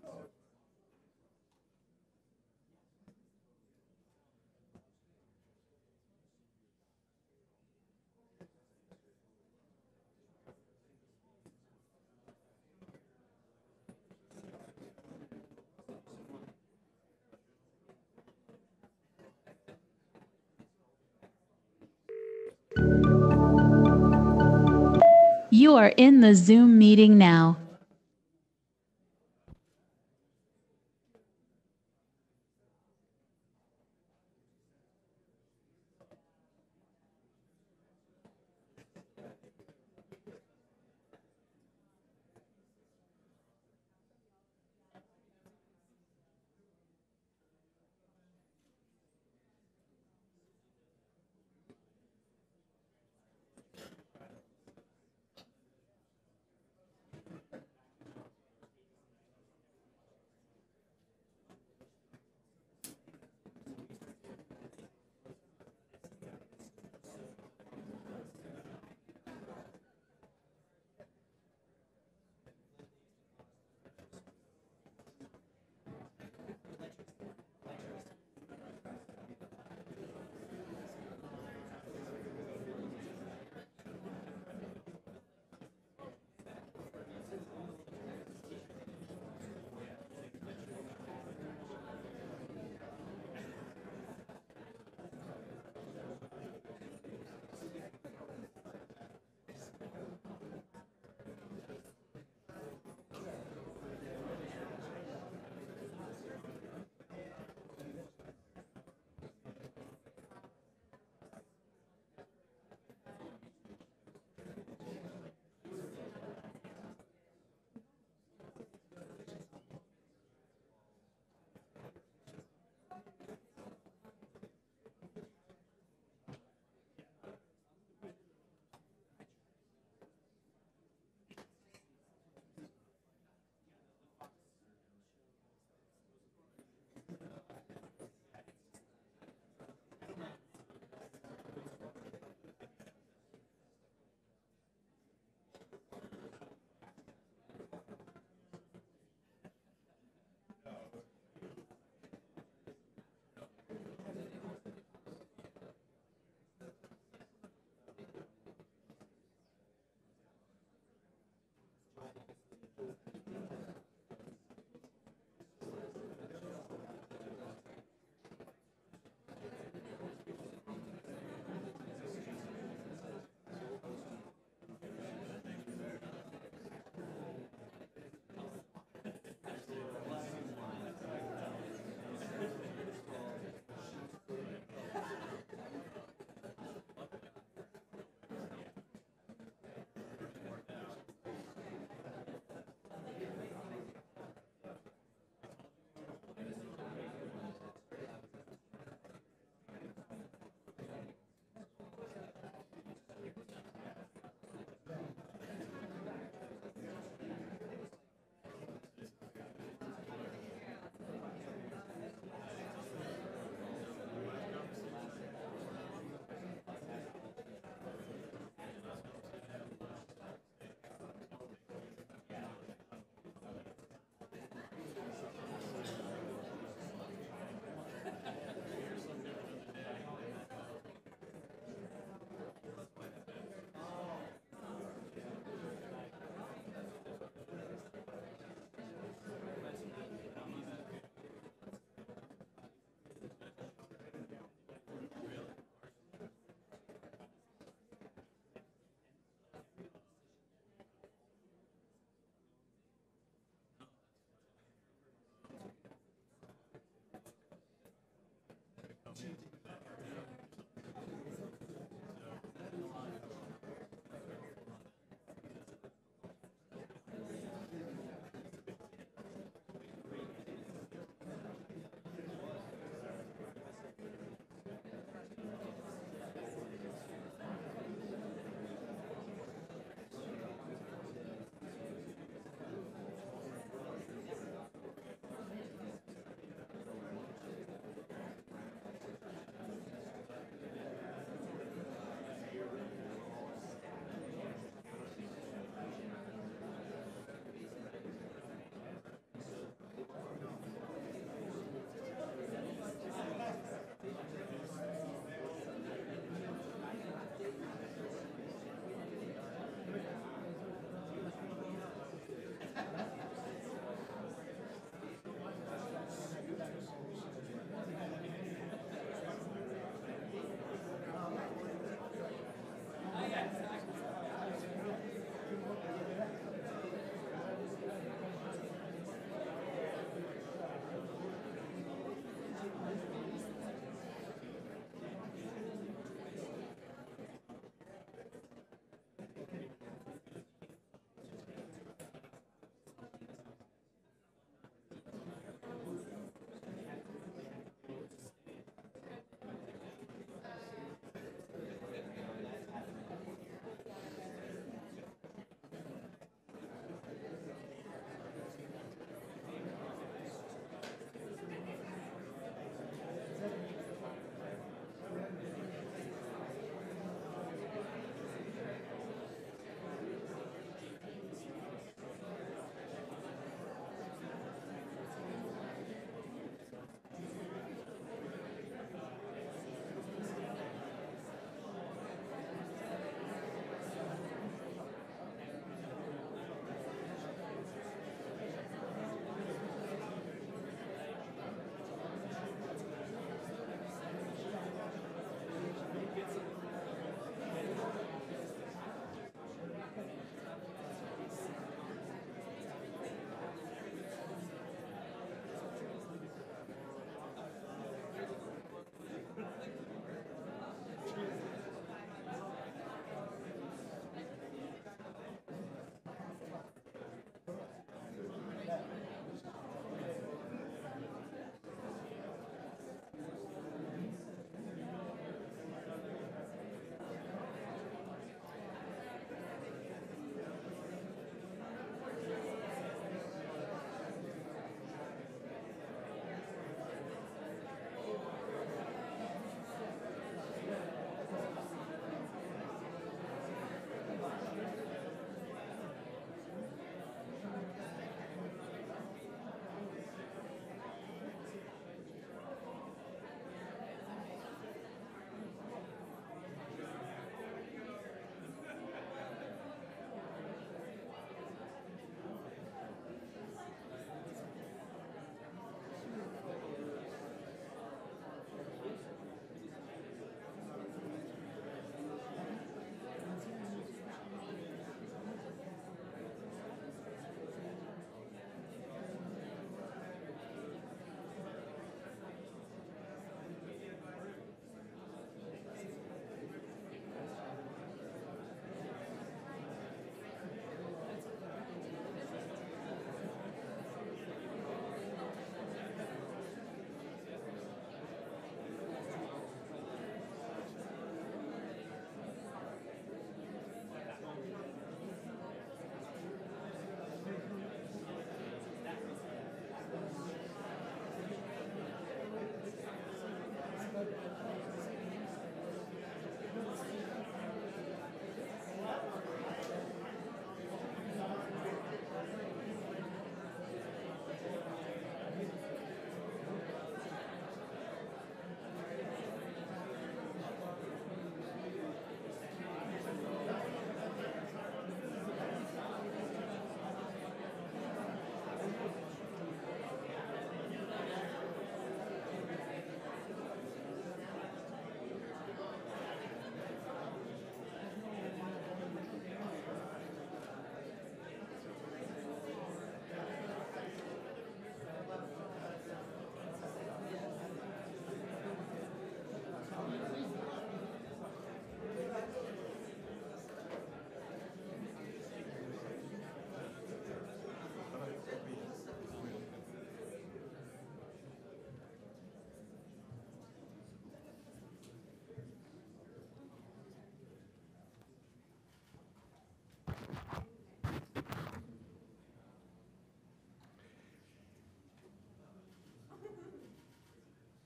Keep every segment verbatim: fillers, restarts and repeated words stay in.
You are in the Zoom meeting now.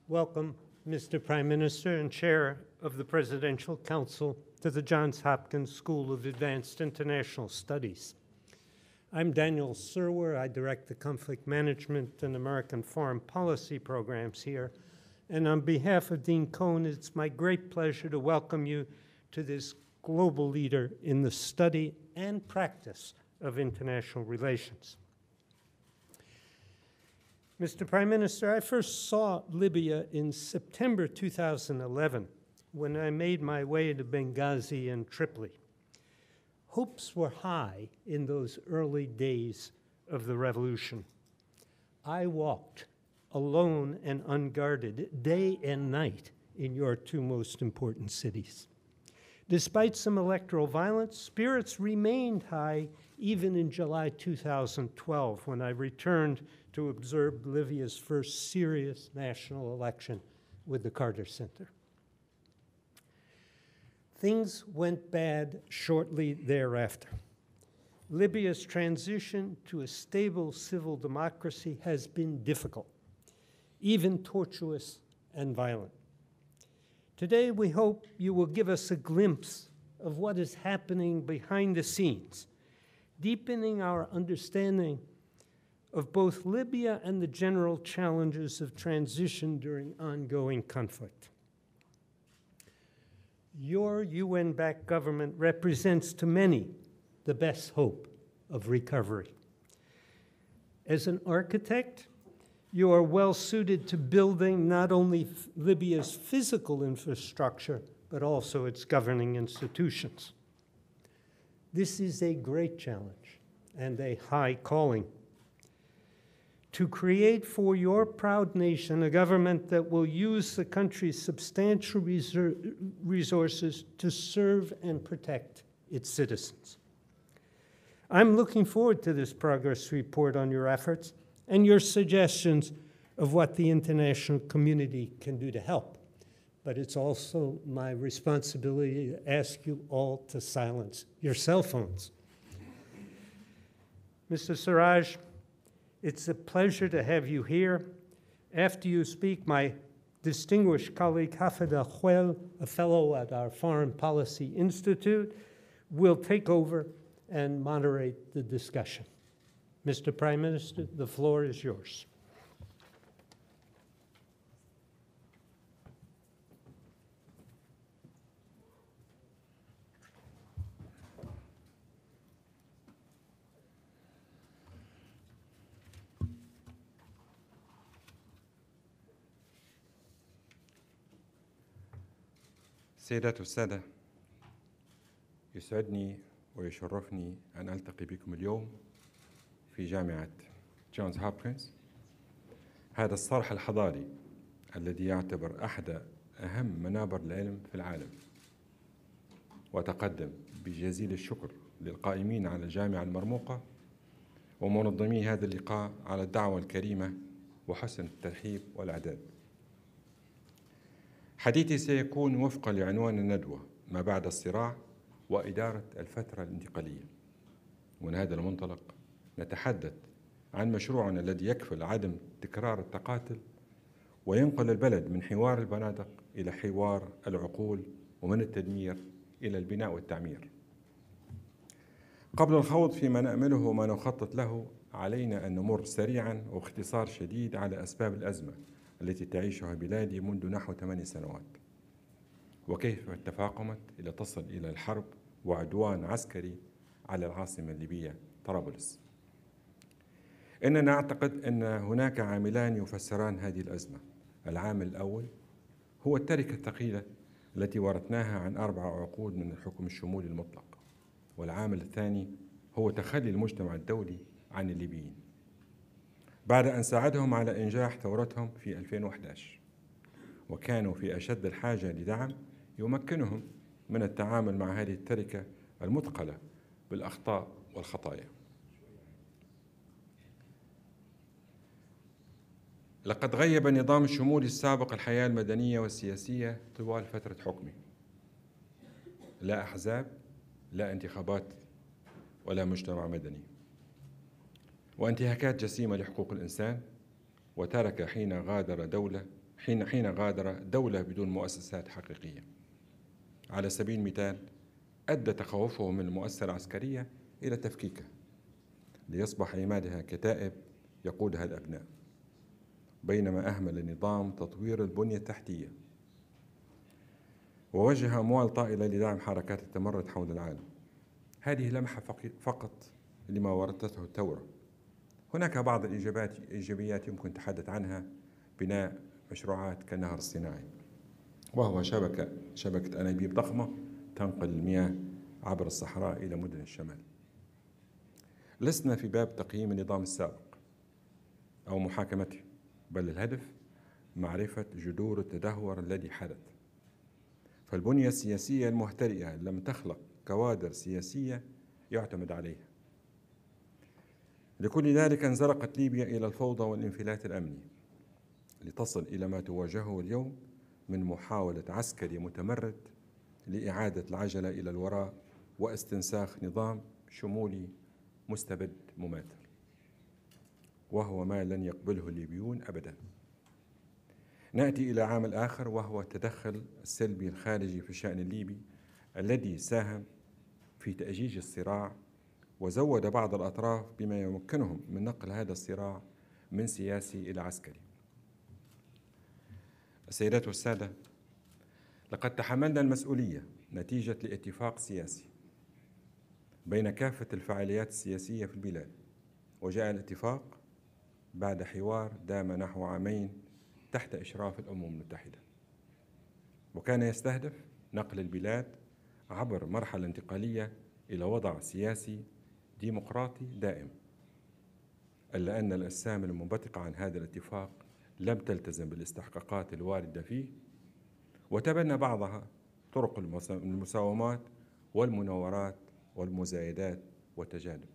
Welcome, Mister Prime Minister and Chair of the Presidential Council, to the Johns Hopkins School of Advanced International Studies. I'm Daniel Serwer. I direct the Conflict Management and American Foreign Policy programs here. And on behalf of Dean Cohn, it's my great pleasure to welcome you to this global leader in the study and practice of international relations. Mister Prime Minister, I first saw Libya in September two thousand eleven when I made my way to Benghazi and Tripoli. Hopes were high in those early days of the revolution. I walked alone and unguarded day and night in your two most important cities. Despite some electoral violence, spirits remained high even in July two thousand twelve when I returned to observe Libya's first serious national election with the Carter Center. Things went bad shortly thereafter. Libya's transition to a stable civil democracy has been difficult, even tortuous and violent. Today, we hope you will give us a glimpse of what is happening behind the scenes, deepening our understanding of both Libya and the general challenges of transition during ongoing conflict. Your U N-backed government represents to many the best hope of recovery. As an architect, you are well suited to building not only Libya's physical infrastructure, but also its governing institutions. This is a great challenge and a high calling. To create for your proud nation a government that will use the country's substantial resources to serve and protect its citizens. I'm looking forward to this progress report on your efforts and your suggestions of what the international community can do to help. But it's also my responsibility to ask you all to silence your cell phones. Mister Sarraj, it's a pleasure to have you here. After you speak, my distinguished colleague, Hafida Khwel, a fellow at our Foreign Policy Institute, will take over and moderate the discussion. Mister Prime Minister, the floor is yours. سيدات والسادة، يسعدني ويشرفني أن ألتقي بكم اليوم في جامعة جونز هوبكنز، هذا الصرح الحضاري الذي يعتبر أحد أهم منابر العلم في العالم. وأتقدم بجزيل الشكر للقائمين على الجامعة المرموقة ومنظمي هذا اللقاء على الدعوة الكريمة وحسن الترحيب والإعداد. حديثي سيكون وفقا لعنوان الندوة ما بعد الصراع وإدارة الفترة الانتقالية. ومن هذا المنطلق نتحدث عن مشروعنا الذي يكفل عدم تكرار التقاتل وينقل البلد من حوار البنادق إلى حوار العقول ومن التدمير إلى البناء والتعمير. قبل الخوض فيما نأمله وما نخطط له، علينا أن نمر سريعا واختصار شديد على أسباب الأزمة التي تعيشها بلادي منذ نحو ثمان سنوات، وكيف تفاقمت إلى تصل إلى الحرب وعدوان عسكري على العاصمة الليبية طرابلس. إننا نعتقد أن هناك عاملان يفسران هذه الأزمة. العامل الأول هو التركة الثقيلة التي ورثناها عن أربع عقود من الحكم الشمولي المطلق، والعامل الثاني هو تخلي المجتمع الدولي عن الليبيين بعد أن ساعدهم على إنجاح ثورتهم في ألفين وإحدى عشر، وكانوا في أشد الحاجة لدعم يمكنهم من التعامل مع هذه التركة المثقلة بالأخطاء والخطايا. لقد غيب النظام الشمولي السابق الحياة المدنية والسياسية طوال فترة حكمه. لا أحزاب، لا انتخابات، ولا مجتمع مدني، وانتهاكات جسيمة لحقوق الإنسان، وترك حين غادر دولة حين حين غادر دولة بدون مؤسسات حقيقية. على سبيل المثال، أدى تخوفه من المؤسسة العسكرية إلى تفكيكها ليصبح عمادها كتائب يقودها الأبناء، بينما أهمل النظام تطوير البنية التحتية ووجه أموال طائلة لدعم حركات التمرد حول العالم. هذه لمحة فقط لما ورثته الثورة. هناك بعض الإيجابيات يمكن التحدث عنها: بناء مشروعات كالنهر الصناعي، وهو شبكة شبكة أنابيب ضخمة تنقل المياه عبر الصحراء إلى مدن الشمال. لسنا في باب تقييم النظام السابق أو محاكمته، بل الهدف معرفة جذور التدهور الذي حدث. فالبنية السياسية المهترئة لم تخلق كوادر سياسية يعتمد عليها. لكل ذلك انزلقت ليبيا إلى الفوضى والانفلات الأمني، لتصل إلى ما تواجهه اليوم من محاولة عسكري متمرد لإعادة العجلة إلى الوراء واستنساخ نظام شمولي مستبد مماثل، وهو ما لن يقبله الليبيون أبدا. نأتي إلى عامل آخر، وهو التدخل السلبي الخارجي في الشأن الليبي الذي ساهم في تأجيج الصراع وزود بعض الأطراف بما يمكنهم من نقل هذا الصراع من سياسي إلى عسكري. السيدات والسادة، لقد تحملنا المسؤولية نتيجة لاتفاق سياسي بين كافة الفعاليات السياسية في البلاد، وجاء الاتفاق بعد حوار دام نحو عامين تحت إشراف الأمم المتحدة، وكان يستهدف نقل البلاد عبر مرحلة انتقالية إلى وضع سياسي ديمقراطي دائم. إلا أن الأجسام المنبثقة عن هذا الاتفاق لم تلتزم بالاستحقاقات الواردة فيه، وتبنى بعضها طرق المساومات والمناورات والمزايدات والتجاذب.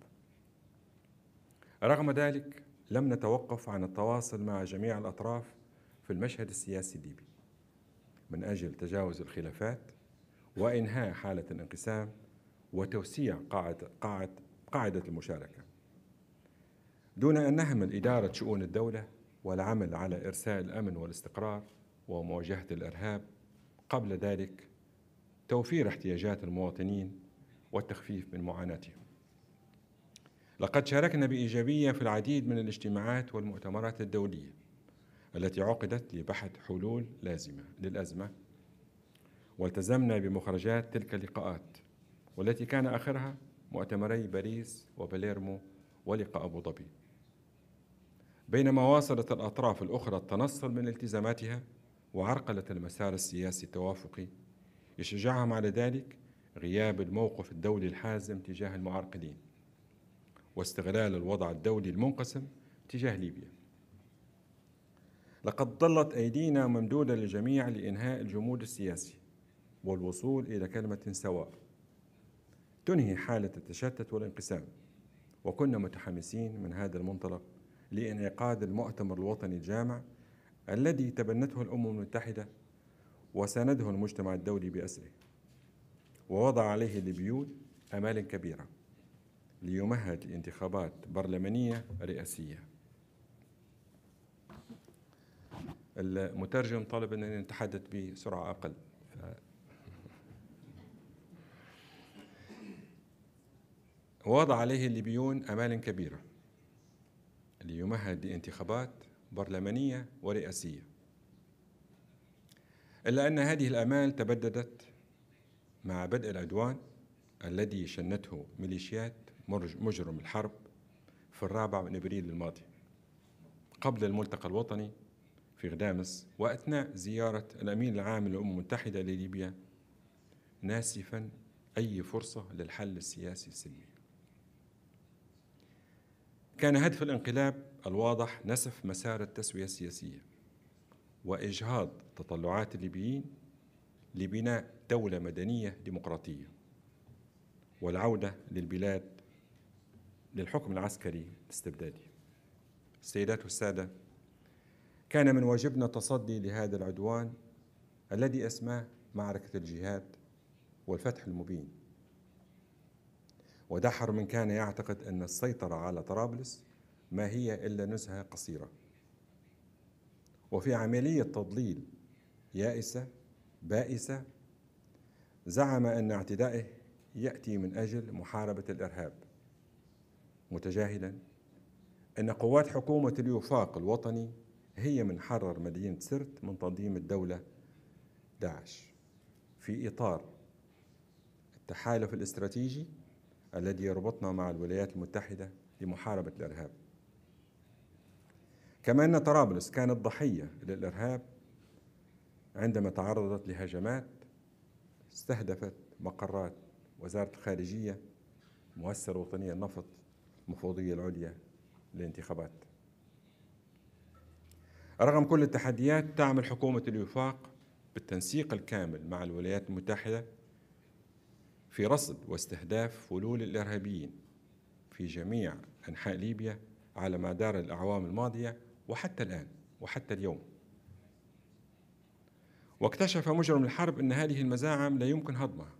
رغم ذلك لم نتوقف عن التواصل مع جميع الأطراف في المشهد السياسي الليبي من أجل تجاوز الخلافات وإنهاء حالة الانقسام وتوسيع قاعدة, قاعدة, قاعدة المشاركة، دون أن نهمل إدارة شؤون الدولة والعمل على إرساء الأمن والاستقرار ومواجهة الإرهاب، قبل ذلك توفير احتياجات المواطنين والتخفيف من معاناتهم. لقد شاركنا بإيجابية في العديد من الاجتماعات والمؤتمرات الدولية التي عقدت لبحث حلول لازمة للأزمة، والتزمنا بمخرجات تلك اللقاءات، والتي كان آخرها مؤتمري باريس وباليرمو ولقاء أبو ظبي. بينما واصلت الأطراف الأخرى التنصل من التزاماتها وعرقلة المسار السياسي التوافقي، يشجعهم على ذلك غياب الموقف الدولي الحازم تجاه المعارقلين واستغلال الوضع الدولي المنقسم تجاه ليبيا. لقد ظلت أيدينا ممدودة للجميع لإنهاء الجمود السياسي والوصول إلى كلمة سواء تنهي حالة التشتت والانقسام، وكنا متحمسين من هذا المنطلق لإنعقاد المؤتمر الوطني الجامع الذي تبنته الأمم المتحدة وسانده المجتمع الدولي بأسره، ووضع عليه الليبيون آمال كبيرة ليمهد لانتخابات برلمانية رئاسية. المترجم طلب أنني نتحدث بسرعة أقل. ف... ووضع عليه الليبيون آمال كبيرة ليمهد لانتخابات برلمانية ورئاسية، إلا أن هذه الآمال تبددت مع بدء العدوان الذي شنته ميليشيات مجرم الحرب في الرابع من إبريل الماضي قبل الملتقى الوطني في غدامس، وأثناء زيارة الأمين العام للأمم المتحدة لليبيا، ناسفا أي فرصة للحل السياسي السلمي. كان هدف الانقلاب الواضح نسف مسار التسوية السياسية وإجهاض تطلعات الليبيين لبناء دولة مدنية ديمقراطية والعودة للبلاد للحكم العسكري الاستبدادي. السيدات والسادة، كان من واجبنا التصدي لهذا العدوان الذي أسماه معركة الجهاد والفتح المبين، ودحر من كان يعتقد أن السيطرة على طرابلس ما هي إلا نزهة قصيرة، وفي عملية تضليل يائسة بائسة زعم أن اعتدائه يأتي من أجل محاربة الإرهاب، متجاهلا أن قوات حكومة الوفاق الوطني هي من حرر مدينة سرت من تنظيم الدولة داعش في إطار التحالف الاستراتيجي الذي يربطنا مع الولايات المتحدة لمحاربة الإرهاب. كما أن طرابلس كانت ضحية للإرهاب عندما تعرضت لهجمات استهدفت مقرات وزارة الخارجية، المؤسسة الوطنية للنفط، المفوضية العليا للانتخابات. رغم كل التحديات تعمل حكومة الوفاق بالتنسيق الكامل مع الولايات المتحدة في رصد واستهداف فلول الإرهابيين في جميع أنحاء ليبيا على مدار الأعوام الماضية وحتى الآن وحتى اليوم. واكتشف مجرم الحرب أن هذه المزاعم لا يمكن هضمها،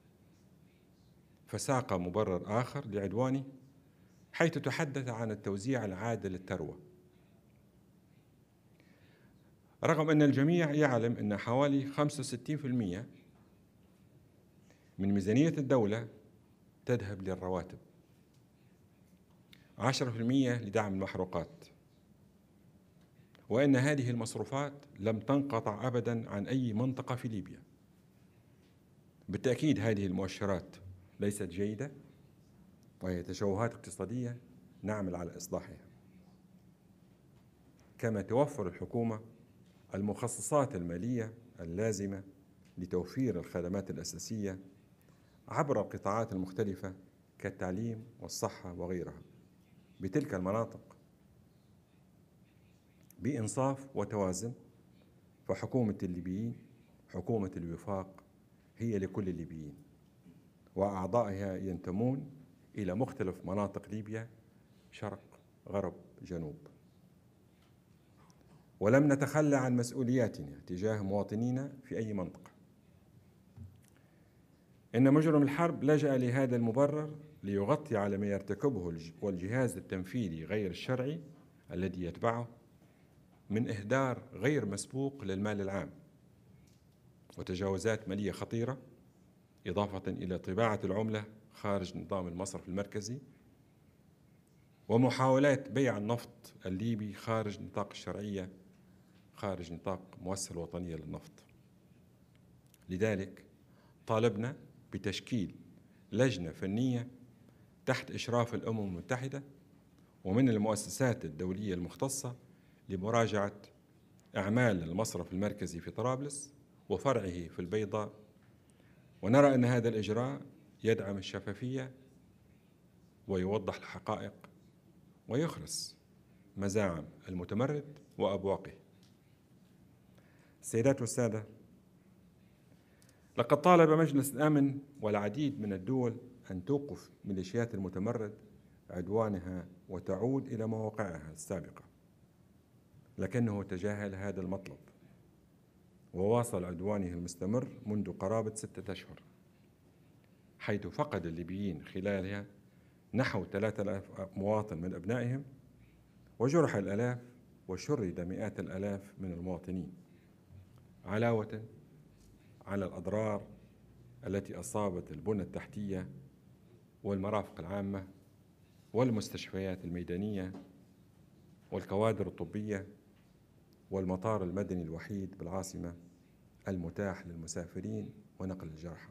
فساق مبرر آخر لعدوانه حيث تحدث عن التوزيع العادل للثروة، رغم أن الجميع يعلم أن حوالي خمسة وستين بالمئة من ميزانية الدولة تذهب للرواتب، عشرة بالمئة لدعم المحروقات، وأن هذه المصروفات لم تنقطع أبداً عن أي منطقة في ليبيا. بالتأكيد هذه المؤشرات ليست جيدة وهي تشوهات اقتصادية نعمل على إصلاحها. كما توفر الحكومة المخصصات المالية اللازمة لتوفير الخدمات الأساسية عبر القطاعات المختلفة كالتعليم والصحة وغيرها بتلك المناطق بإنصاف وتوازن. فحكومة الليبيين حكومة الوفاق هي لكل الليبيين، وأعضائها ينتمون إلى مختلف مناطق ليبيا شرق غرب جنوب. ولم نتخلى عن مسؤولياتنا تجاه مواطنينا في أي منطقة. إن مجرم الحرب لجأ لهذا المبرر ليغطي على ما يرتكبه والجهاز التنفيذي غير الشرعي الذي يتبعه من إهدار غير مسبوق للمال العام وتجاوزات مالية خطيرة، إضافة إلى طباعة العملة خارج نظام المصرف المركزي ومحاولات بيع النفط الليبي خارج نطاق الشرعية، خارج نطاق المؤسسة الوطنية للنفط. لذلك طالبنا بتشكيل لجنة فنية تحت إشراف الأمم المتحدة ومن المؤسسات الدولية المختصة لمراجعة أعمال المصرف المركزي في طرابلس وفرعه في البيضاء، ونرى أن هذا الإجراء يدعم الشفافية ويوضح الحقائق ويخرس مزاعم المتمرد وأبواقه. السيدات والسادة، لقد طالب مجلس الأمن والعديد من الدول أن توقف ميليشيات المتمرد عدوانها وتعود إلى مواقعها السابقة، لكنه تجاهل هذا المطلب وواصل عدوانه المستمر منذ قرابة ستة أشهر، حيث فقد الليبيين خلالها نحو ثلاثة آلاف مواطن من أبنائهم، وجرح الآلاف وشرد مئات الآلاف من المواطنين، علاوة على الأضرار التي أصابت البنى التحتية والمرافق العامة والمستشفيات الميدانية والكوادر الطبية والمطار المدني الوحيد بالعاصمة المتاح للمسافرين ونقل الجرحى.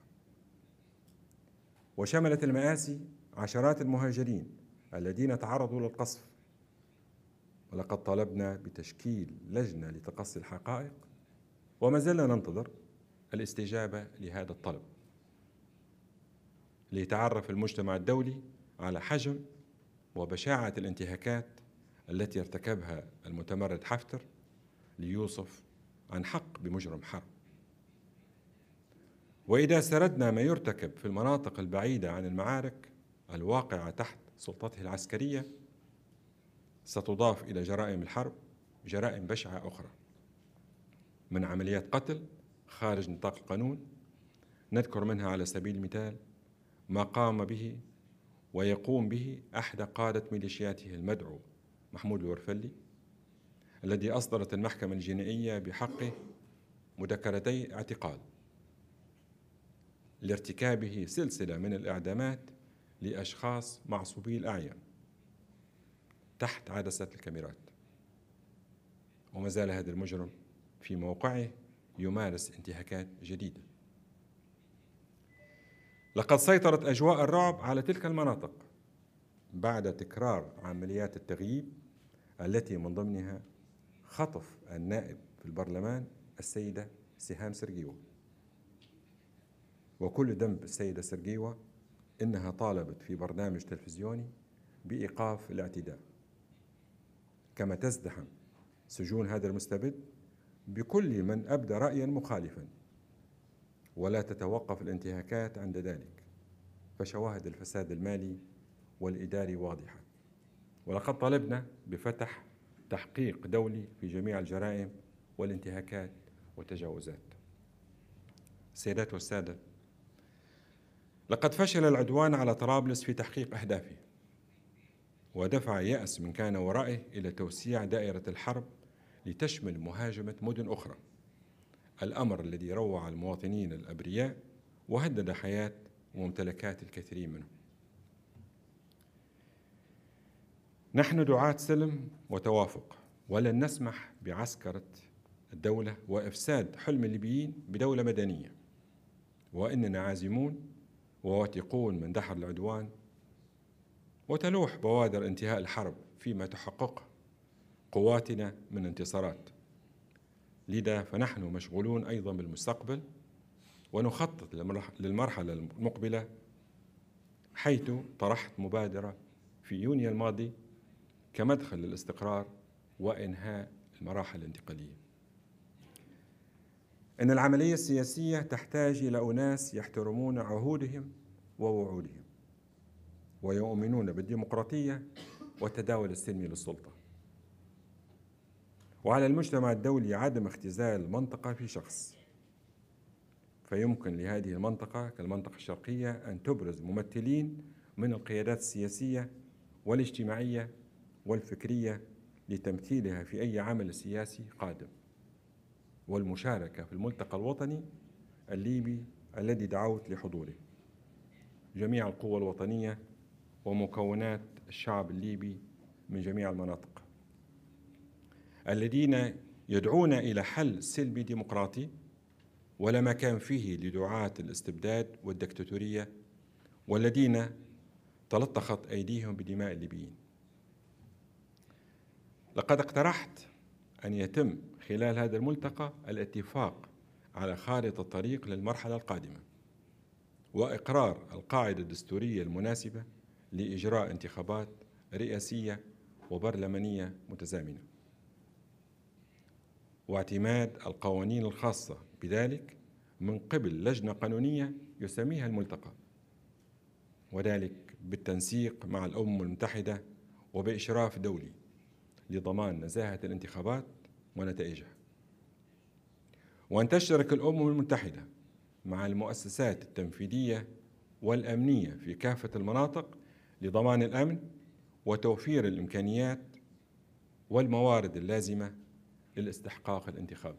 وشملت المآسي عشرات المهاجرين الذين تعرضوا للقصف، ولقد طالبنا بتشكيل لجنة لتقصي الحقائق وما زلنا ننتظر الاستجابة لهذا الطلب، ليتعرف المجتمع الدولي على حجم وبشاعة الانتهاكات التي ارتكبها المتمرد حفتر ليوصف عن حق بمجرم حرب. وإذا سردنا ما يرتكب في المناطق البعيدة عن المعارك الواقعة تحت سلطته العسكرية، ستضاف إلى جرائم الحرب جرائم بشعة أخرى، من عمليات قتل خارج نطاق القانون. نذكر منها على سبيل المثال ما قام به ويقوم به أحد قادة ميليشياته المدعو محمود الورفلي، الذي أصدرت المحكمة الجنائية بحقه مذكرتي اعتقال لارتكابه سلسلة من الإعدامات لأشخاص معصوبي الأعين تحت عدسة الكاميرات. وما زال هذا المجرم في موقعه يمارس انتهاكات جديدة. لقد سيطرت أجواء الرعب على تلك المناطق بعد تكرار عمليات التغييب التي من ضمنها خطف النائب في البرلمان السيدة سهام سرجيوة. وكل ذنب السيدة سرجيوة إنها طالبت في برنامج تلفزيوني بإيقاف الاعتداء، كما تزدحم سجون هذا المستبد بكل من أبدى رأيا مخالفا، ولا تتوقف الانتهاكات عند ذلك، فشواهد الفساد المالي والإداري واضحة. ولقد طالبنا بفتح تحقيق دولي في جميع الجرائم والانتهاكات والتجاوزات. السيدات والسادة، لقد فشل العدوان على طرابلس في تحقيق أهدافه، ودفع يأس من كان ورائه إلى توسيع دائرة الحرب لتشمل مهاجمة مدن أخرى، الأمر الذي روع المواطنين الأبرياء وهدد حياة وممتلكات الكثيرين منهم. نحن دعاة سلم وتوافق، ولن نسمح بعسكرة الدولة وإفساد حلم الليبيين بدولة مدنية، وإننا عازمون وواثقون من دحر العدوان وتلوح بوادر انتهاء الحرب فيما تحققه قواتنا من انتصارات. لذا فنحن مشغولون أيضا بالمستقبل ونخطط للمرحلة المقبلة، حيث طرحت مبادرة في يونيو الماضي كمدخل للاستقرار وإنهاء المراحل الانتقالية. إن العملية السياسية تحتاج إلى أناس يحترمون عهودهم ووعودهم ويؤمنون بالديمقراطية والتداول السلمي للسلطة. وعلى المجتمع الدولي عدم اختزال المنطقة في شخص، فيمكن لهذه المنطقة كالمنطقة الشرقية أن تبرز ممثلين من القيادات السياسية والاجتماعية والفكرية لتمثيلها في أي عمل سياسي قادم، والمشاركة في الملتقى الوطني الليبي الذي دعوت لحضوره جميع القوى الوطنية ومكونات الشعب الليبي من جميع المناطق، الذين يدعون إلى حل سلمي ديمقراطي ولا مكان فيه لدعاة الاستبداد والدكتاتورية، والذين تلطخت أيديهم بدماء الليبيين. لقد اقترحت أن يتم خلال هذا الملتقى الاتفاق على خارطة الطريق للمرحلة القادمة وإقرار القاعدة الدستورية المناسبة لإجراء انتخابات رئاسية وبرلمانية متزامنة، واعتماد القوانين الخاصة بذلك من قبل لجنة قانونية يسميها الملتقى، وذلك بالتنسيق مع الأمم المتحدة وبإشراف دولي لضمان نزاهة الانتخابات ونتائجها. وأن تشترك الأمم المتحدة مع المؤسسات التنفيذية والأمنية في كافة المناطق لضمان الأمن وتوفير الإمكانيات والموارد اللازمة للاستحقاق الانتخابي.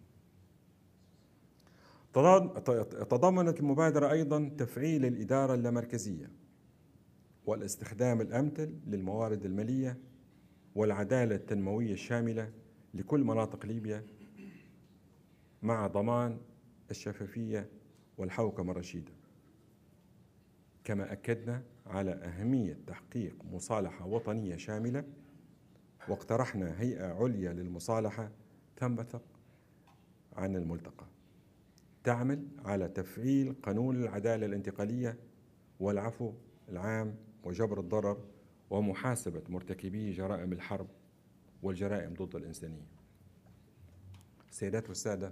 تضمنت المبادرة أيضا تفعيل الإدارة اللامركزية والاستخدام الأمثل للموارد المالية والعدالة التنموية الشاملة لكل مناطق ليبيا، مع ضمان الشفافية والحوكمة الرشيدة. كما أكدنا على أهمية تحقيق مصالحة وطنية شاملة، واقترحنا هيئة عليا للمصالحة تنبثق عن الملتقى تعمل على تفعيل قانون العدالة الانتقالية والعفو العام وجبر الضرر ومحاسبة مرتكبي جرائم الحرب والجرائم ضد الإنسانية. السيدات والسادة،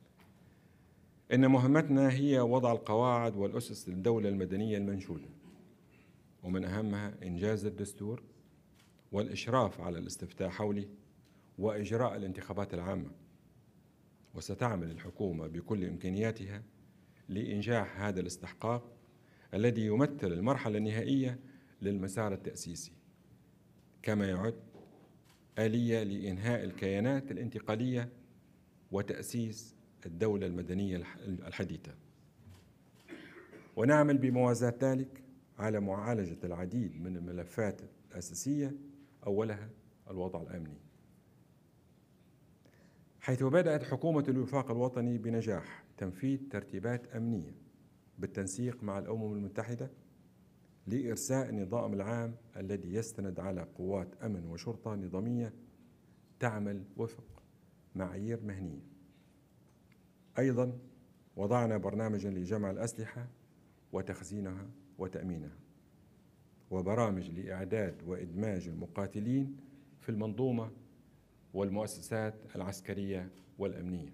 إن مهمتنا هي وضع القواعد والأسس للدولة المدنية المنشودة، ومن أهمها إنجاز الدستور والإشراف على الاستفتاء حوله وإجراء الانتخابات العامة. وستعمل الحكومة بكل إمكانياتها لإنجاح هذا الاستحقاق الذي يمثل المرحلة النهائية للمسار التأسيسي، كما يعد آلية لإنهاء الكيانات الانتقالية وتأسيس الدولة المدنية الحديثة. ونعمل بموازاة ذلك على معالجة العديد من الملفات الأساسية، أولها الوضع الأمني، حيث بدأت حكومة الوفاق الوطني بنجاح تنفيذ ترتيبات أمنية بالتنسيق مع الأمم المتحدة لإرساء النظام العام الذي يستند على قوات أمن وشرطة نظامية تعمل وفق معايير مهنية. أيضاً وضعنا برنامجاً لجمع الأسلحة وتخزينها وتأمينها، وبرامج لإعداد وإدماج المقاتلين في المنظومة والمؤسسات العسكرية والأمنية.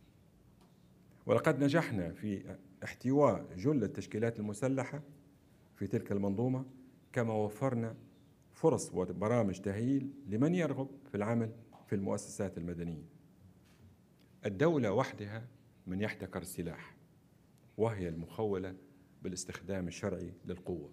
ولقد نجحنا في احتواء جل التشكيلات المسلحة في تلك المنظومة، كما وفرنا فرص وبرامج تأهيل لمن يرغب في العمل في المؤسسات المدنية. الدولة وحدها من يحتكر السلاح، وهي المخولة بالاستخدام الشرعي للقوة.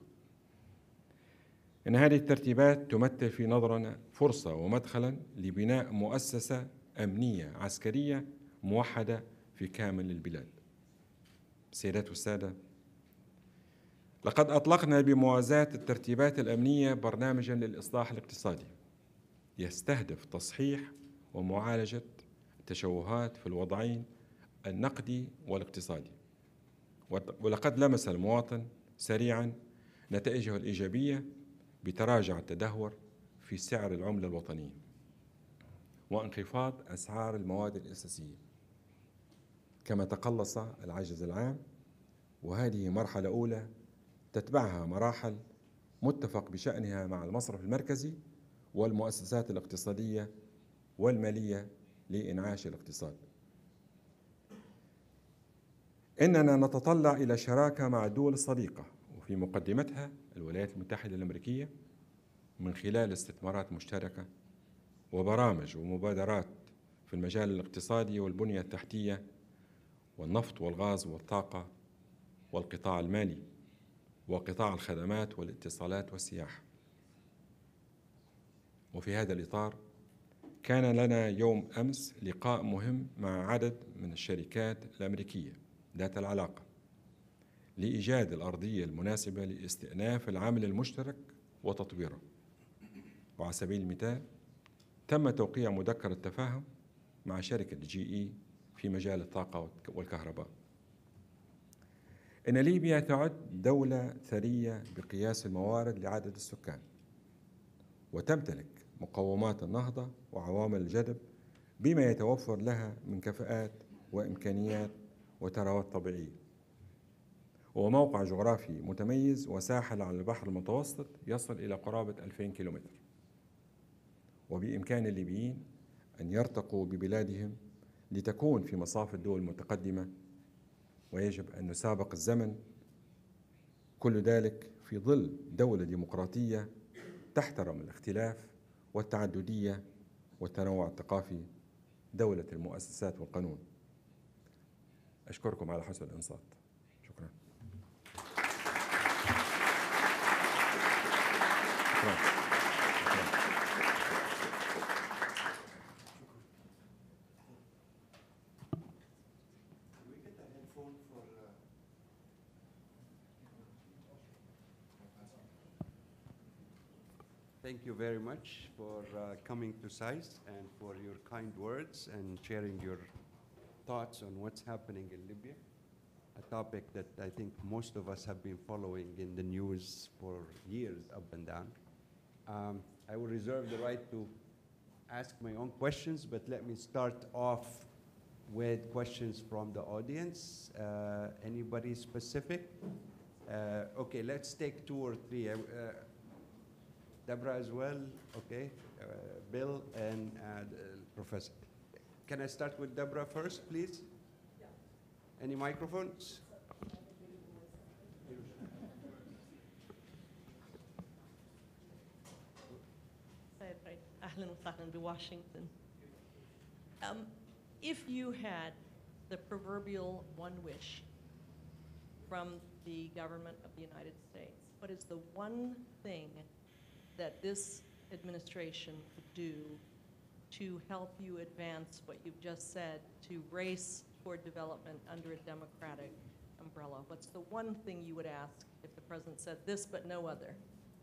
إن هذه الترتيبات تمثل في نظرنا فرصة ومدخلاً لبناء مؤسسة أمنية عسكرية موحدة في كامل البلاد. سيدات والسادة، لقد أطلقنا بموازاة الترتيبات الأمنية برنامجاً للإصلاح الاقتصادي يستهدف تصحيح ومعالجة التشوهات في الوضعين النقدي والاقتصادي. ولقد لمس المواطن سريعاً نتائجه الإيجابية بتراجع التدهور في سعر العملة الوطنية وانخفاض أسعار المواد الأساسية، كما تقلص العجز العام. وهذه مرحلة أولى تتبعها مراحل متفق بشأنها مع المصرف المركزي والمؤسسات الاقتصادية والمالية لإنعاش الاقتصاد. إننا نتطلع إلى شراكة مع الدول الصديقة، وفي مقدمتها الولايات المتحدة الأمريكية، من خلال استثمارات مشتركة وبرامج ومبادرات في المجال الاقتصادي والبنية التحتية والنفط والغاز والطاقة والقطاع المالي وقطاع الخدمات والاتصالات والسياحة. وفي هذا الإطار كان لنا يوم أمس لقاء مهم مع عدد من الشركات الأمريكية ذات العلاقة لإيجاد الأرضية المناسبة لاستئناف العمل المشترك وتطويره. وعلى سبيل المثال تم توقيع مذكرة تفاهم مع شركة جي إي في مجال الطاقة والكهرباء. إن ليبيا تعد دولة ثرية بقياس الموارد لعدد السكان، وتمتلك مقومات النهضة وعوامل الجذب بما يتوفر لها من كفاءات وإمكانيات وثروات طبيعية، وموقع جغرافي متميز وساحل على البحر المتوسط يصل إلى قرابة ألفين كيلومتر. وبإمكان الليبيين أن يرتقوا ببلادهم لتكون في مصاف الدول المتقدمة، ويجب أن نسابق الزمن، كل ذلك في ظل دولة ديمقراطية تحترم الاختلاف والتعددية والتنوع الثقافي، دولة المؤسسات والقانون. أشكركم على حسن الإنصات. شكرا. شكرا. Thank you very much for uh, coming to Faiez and for your kind words and sharing your thoughts on what's happening in Libya, a topic that I think most of us have been following in the news for years, up and down. Um, I will reserve the right to ask my own questions, but let me start off with questions from the audience. Uh, anybody specific? Uh, okay, let's take two or three. Uh, Deborah as well, okay, uh, Bill and uh, Professor. Can I start with Deborah first, please? Yeah. Any microphones? Ahlan wa sahlan bi Washington. Um, if you had the proverbial one wish from the government of the United States, what is the one thing that this administration could do to help you advance what you've just said, to race toward development under a democratic umbrella? What's the one thing you would ask if the president said this but no other?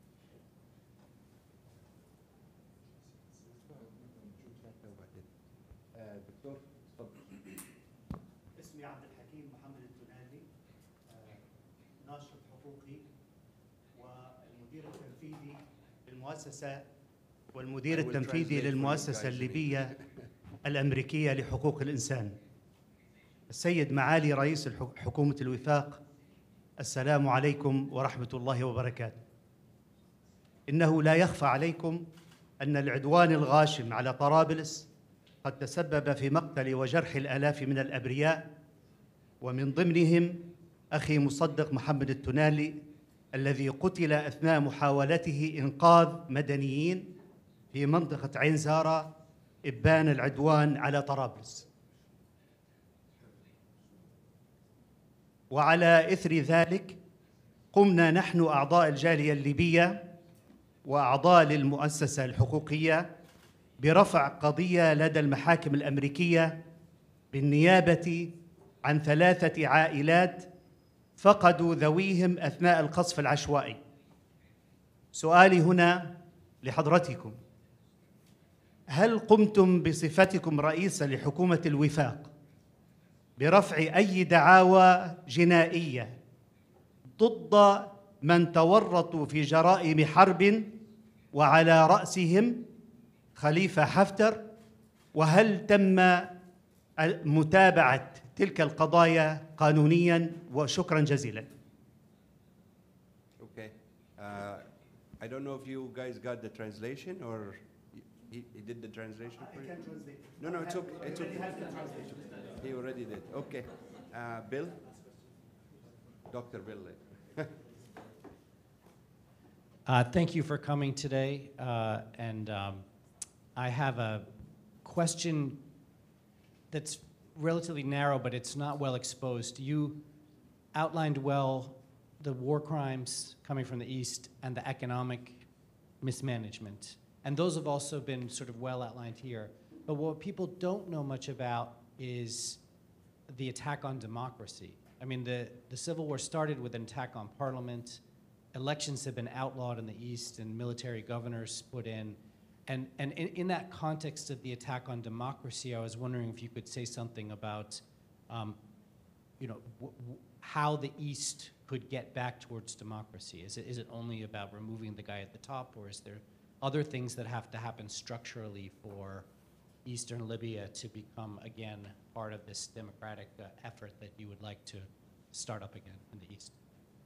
اسمي عبد الحكيم محمد التنادي، ناشط حقوقي والمدير التنفيذي للمؤسسة والمدير التنفيذي للمؤسسة الليبية الأمريكية لحقوق الإنسان. السيد معالي رئيس حكومة الوفاق، السلام عليكم ورحمة الله وبركاته. إنه لا يخفى عليكم أن العدوان الغاشم على طرابلس قد تسبب في مقتل وجرح الآلاف من الأبرياء، ومن ضمنهم أخي مصدق محمد التنالي الذي قتل أثناء محاولته إنقاذ مدنيين في منطقة عين زارة إبان العدوان على طرابلس. وعلى إثر ذلك قمنا نحن أعضاء الجالية الليبية وأعضاء للمؤسسة الحقوقية برفع قضية لدى المحاكم الأمريكية بالنيابة عن ثلاثة عائلات فقدوا ذويهم أثناء القصف العشوائي. سؤالي هنا لحضرتكم: هل قمتم بصفتكم رئيسا لحكومة الوفاق برفع أي دعاوى جنائية ضد من تورطوا في جرائم حرب وعلى رأسهم خليفة حفتر؟ وهل تم متابعة تلك القضايا قانونياً؟ وشكراً جزيلاً. Okay. Uh, I don't know if you guys got the translation or he, he did the translation for you? I can translate. No, no, it's okay. It's okay. He already did. Okay. Uh, Bill? Doctor Bill. Uh, thank you for coming today. Uh, and um, I have a question that's relatively narrow, but it's not well exposed. You outlined well the war crimes coming from the East and the economic mismanagement. And those have also been sort of well outlined here. But what people don't know much about is the attack on democracy. I mean, the, the Civil War started with an attack on parliament. Elections have been outlawed in the East and military governors put in. And, and in, in that context of the attack on democracy, I was wondering if you could say something about um, you know, w w how the East could get back towards democracy. Is it, is it only about removing the guy at the top, or is there other things that have to happen structurally for Eastern Libya to become, again, part of this democratic uh, effort that you would like to start up again in the East?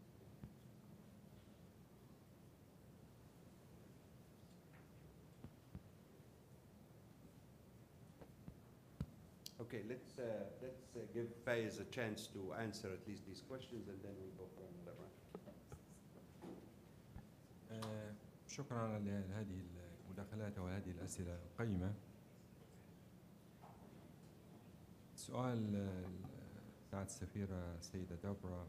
Okay, let's, uh, let's uh, give Faiez a chance to answer at least these questions, and then we'll go for another round. آه، شكرا لهذه المداخلات وهذه الأسئلة القيمة. سؤال سعادة السفيرة السيدة دبرة،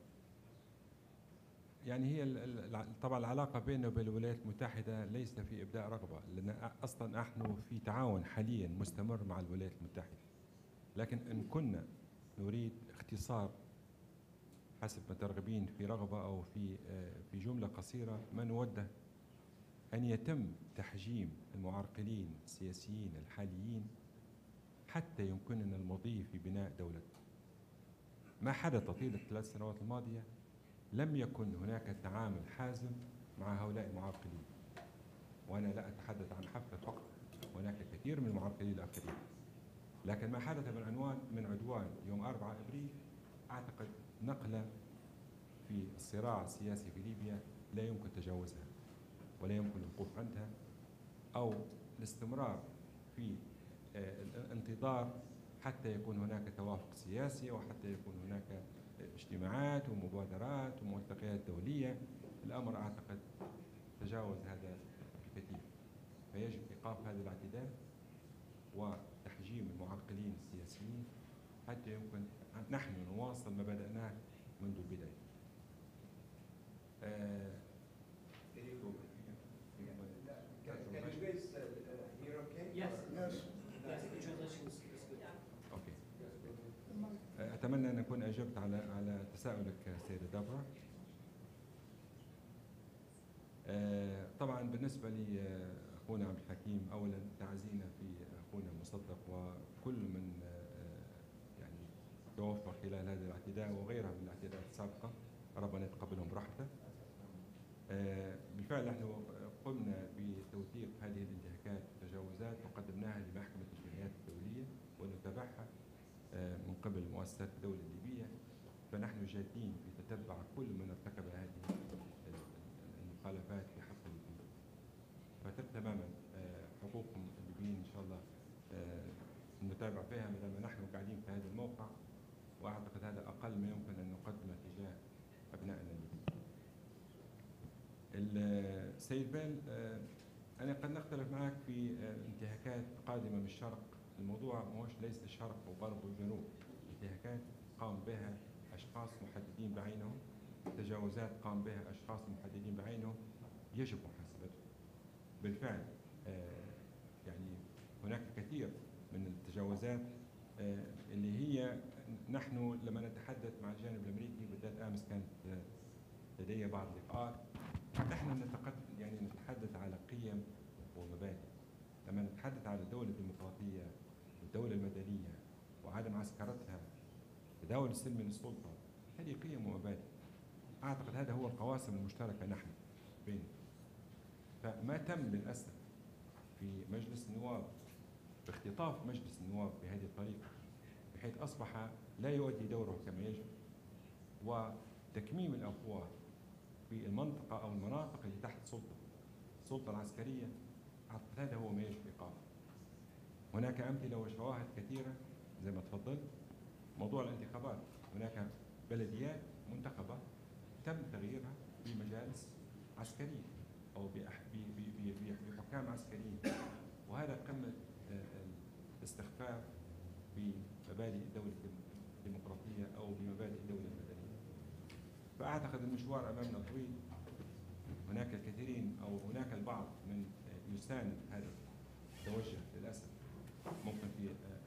يعني هي طبعا العلاقة بيننا وبين الولايات المتحدة ليس في إبداء رغبة، لأن أصلا نحن في تعاون حاليا مستمر مع الولايات المتحدة. لكن إن كنا نريد اختصار حسب ما ترغبين في رغبة أو في في جملة قصيرة، ما نوده أن يتم تحجيم المعرقلين السياسيين الحاليين حتى يمكننا المضي في بناء دولتنا. ما حدث طيلة الثلاث سنوات الماضية لم يكن هناك تعامل حازم مع هؤلاء المعرقلين، وأنا لا أتحدث عن حفتر فقط، هناك كثير من المعرقلين الآخرين. لكن ما حدث من عنوان من عدوان يوم أربعة أبريل أعتقد نقلة في الصراع السياسي في ليبيا لا يمكن تجاوزها ولا يمكن الوقوف عندها أو الاستمرار في الانتظار حتى يكون هناك توافق سياسي وحتى يكون هناك اجتماعات ومبادرات وملتقيات دولية. الأمر أعتقد تجاوز هذا بكثير، فيجب إيقاف هذا الاعتداء وتحجيم المعرقلين السياسيين حتى يمكن نحن نواصل ما بدأناه منذ البداية. آه Can you guys uh, hear okay? Yes. Yes. أتمنى أن أكون أجبت على على تساؤلك سيدة دبرة. آه طبعا بالنسبة لي آه أخونا عبد الحكيم، أولا تعزينا في أخونا مصدق وكل من آه يعني توفى خلال هذا الاعتداء وغيرها من الاعتداءات السابقة، ربنا يتقبلهم برحمته. آه بالفعل نحن قمنا بتوثيق هذه الانتهاكات والتجاوزات وقدمناها لمحكمة الجنايات الدولية ونتابعها آه من قبل مؤسسات الدولة الليبية، فنحن جادين في تتبع كل من ارتكب هذه المخالفات في حق الليبيين. فتم تماما حقوقهم الليبيين ان شاء الله نتابع فيها ما دام نحن قاعدين في هذا الموقع، واعتقد هذا اقل ما يمكن ان نقدمه تجاه ابنائنا الليبيين. السيد بيل، انا قد نختلف معك في انتهاكات قادمه من الشرق. الموضوع مش ليس الشرق وغرب وجنوب، انتهاكات قام بها اشخاص محددين بعينهم، تجاوزات قام بها اشخاص محددين بعينهم يجب محاسبتهم. بالفعل آه يعني هناك كثير من التجاوزات آه اللي هي نحن لما نتحدث مع الجانب الامريكي، بالذات امس كانت آه لدي بعض اللقاءات، نحن نتقدم يعني نتحدث على قيم ومبادئ. لما نتحدث على الدوله الديمقراطيه والدوله المدنيه وعدم عسكرتها تداول السلم للسلطه، هذه قيم ومبادئ. اعتقد هذا هو القواسم المشتركه نحن بين. فما تم للاسف في مجلس النواب باختطاف مجلس النواب بهذه الطريقه، بحيث اصبح لا يؤدي دوره كما يجب، وتكميم الافواه في المنطقه او المناطق اللي تحت سلطه السلطه العسكريه. اعتقد هذا هو ما يجب ايقافه. هناك امثله وشواهد كثيره زي ما تفضلت. موضوع الانتخابات، هناك بلديات منتخبه تم تغييرها بمجالس عسكريه او بحكام عسكريين، وهذا قمه الاستخفاف بمبادئ الدوله الديمقراطيه او بمبادئ الدوله المدنيه. فاعتقد المشوار امامنا طويل. هناك الكثيرين او هناك البعض من يساند هذا التوجه للاسف، ممكن في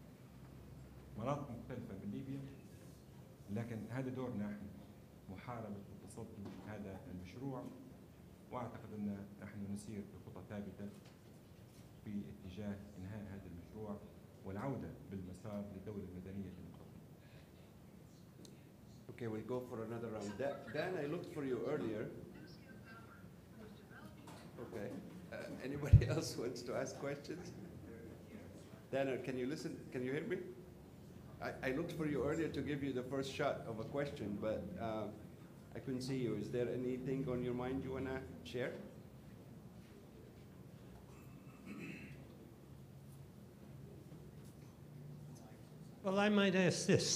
مناطق مختلفه من ليبيا، لكن هذا دورنا نحن محاربه والتصدي هذا المشروع. واعتقد ان نحن نسير بخطى ثابته في اتجاه انهاء هذا المشروع والعوده بالمسار للدوله المدنيه الديمقراطيه. Okay, we'll go for another round. Dan, Dan, I looked for you earlier. Okay. Uh, anybody else wants to ask questions? Dan, can you listen? Can you hear me? I, I looked for you earlier to give you the first shot of a question, but uh, I couldn't see you. Is there anything on your mind you want to share? Well, I might ask this.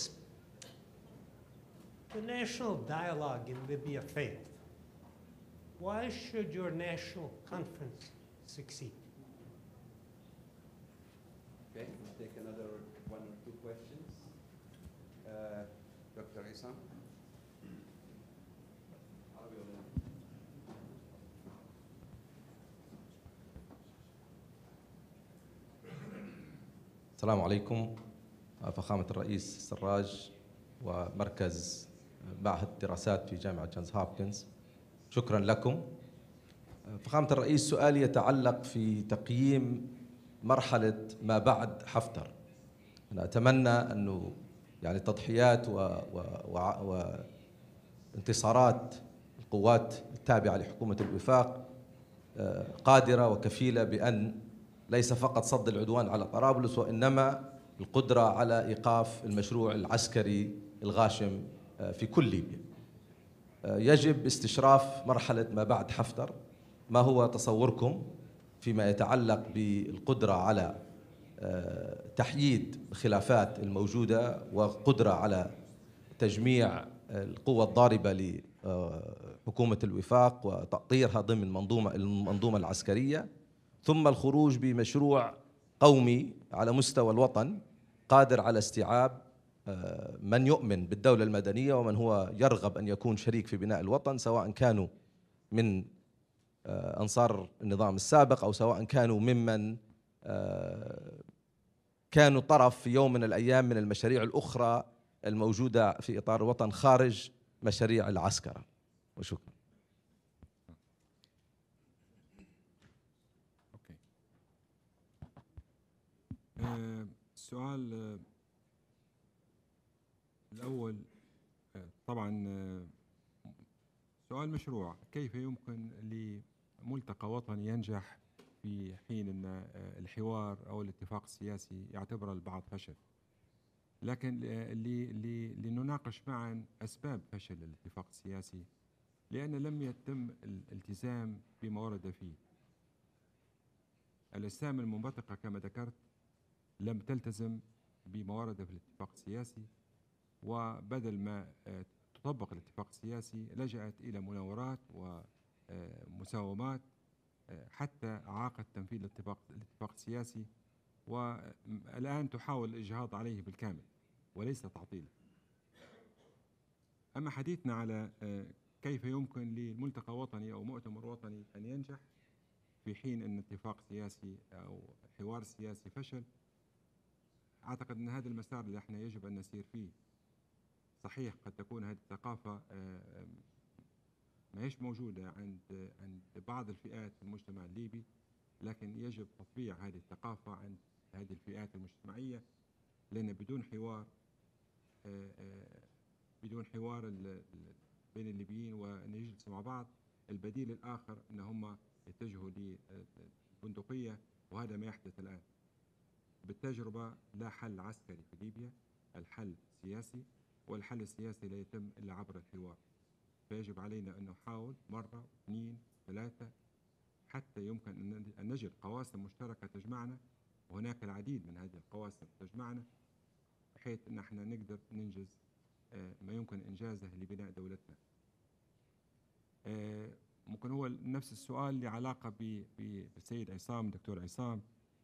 The national dialogue in Libya failed. Why should your national conference succeed? Okay, we'll take another one or two questions. Uh, Doctor Isam? السلام عليكم. فخامة الرئيس السراج ومركز معهد الدراسات في جامعة جونز هوبكنز، شكرا لكم. فخامة الرئيس، سؤالي يتعلق في تقييم مرحلة ما بعد حفتر. أنا أتمنى أنه يعني تضحيات وانتصارات القوات التابعة لحكومة الوفاق قادرة وكفيلة بأن ليس فقط صد العدوان على طرابلس، وإنما القدرة على إيقاف المشروع العسكري الغاشم في كل ليبيا. يجب استشراف مرحلة ما بعد حفتر. ما هو تصوركم فيما يتعلق بالقدرة على تحييد الخلافات الموجودة وقدرة على تجميع القوى الضاربة لحكومة الوفاق وتأطيرها ضمن المنظومة المنظومة العسكرية، ثم الخروج بمشروع قومي على مستوى الوطن قادر على استيعاب من يؤمن بالدولة المدنية ومن هو يرغب أن يكون شريك في بناء الوطن، سواء كانوا من أنصار النظام السابق أو سواء كانوا ممن كانوا طرف في يوم من الأيام من المشاريع الأخرى الموجودة في إطار الوطن خارج مشاريع العسكرة. وشكرا. أوكي. آه، السؤال آه، الأول آه، طبعا آه، سؤال مشروع: كيف يمكن لملتقى وطني ينجح في حين أن آه، الحوار أو الاتفاق السياسي يعتبر البعض فشل؟ لكن لنناقش معا أسباب فشل الاتفاق السياسي، لأن لم يتم الالتزام بما ورد فيه. الأجسام المنبثقة كما ذكرت لم تلتزم بما ورد في الاتفاق السياسي، وبدل ما تطبق الاتفاق السياسي لجأت إلى مناورات ومساومات حتى عاقت تنفيذ الاتفاق الاتفاق السياسي، والآن تحاول الإجهاض عليه بالكامل وليس تعطيله. أما حديثنا على كيف يمكن لملتقى وطني أو مؤتمر وطني أن ينجح في حين أن اتفاق سياسي أو حوار سياسي فشل، أعتقد أن هذا المسار اللي احنا يجب أن نسير فيه. صحيح قد تكون هذه الثقافة ما هيش موجودة عند عند بعض الفئات في المجتمع الليبي، لكن يجب تطبيع هذه الثقافة عند هذه الفئات المجتمعية، لأن بدون حوار بدون حوار بين الليبيين وأن يجلسوا مع بعض، البديل الآخر أن هم يتجهوا للبندقية، وهذا ما يحدث الآن. بالتجربة لا حل عسكري في ليبيا، الحل سياسي، والحل السياسي لا يتم إلا عبر الحوار. فيجب علينا أن نحاول مرة اثنين ثلاثة حتى يمكن أن نجد قواسم مشتركة تجمعنا، وهناك العديد من هذه القواسم تجمعنا، بحيث أن احنا نقدر ننجز ما يمكن إنجازه لبناء دولتنا. ممكن هو نفس السؤال اللي علاقة بالسيد عصام، دكتور عصام،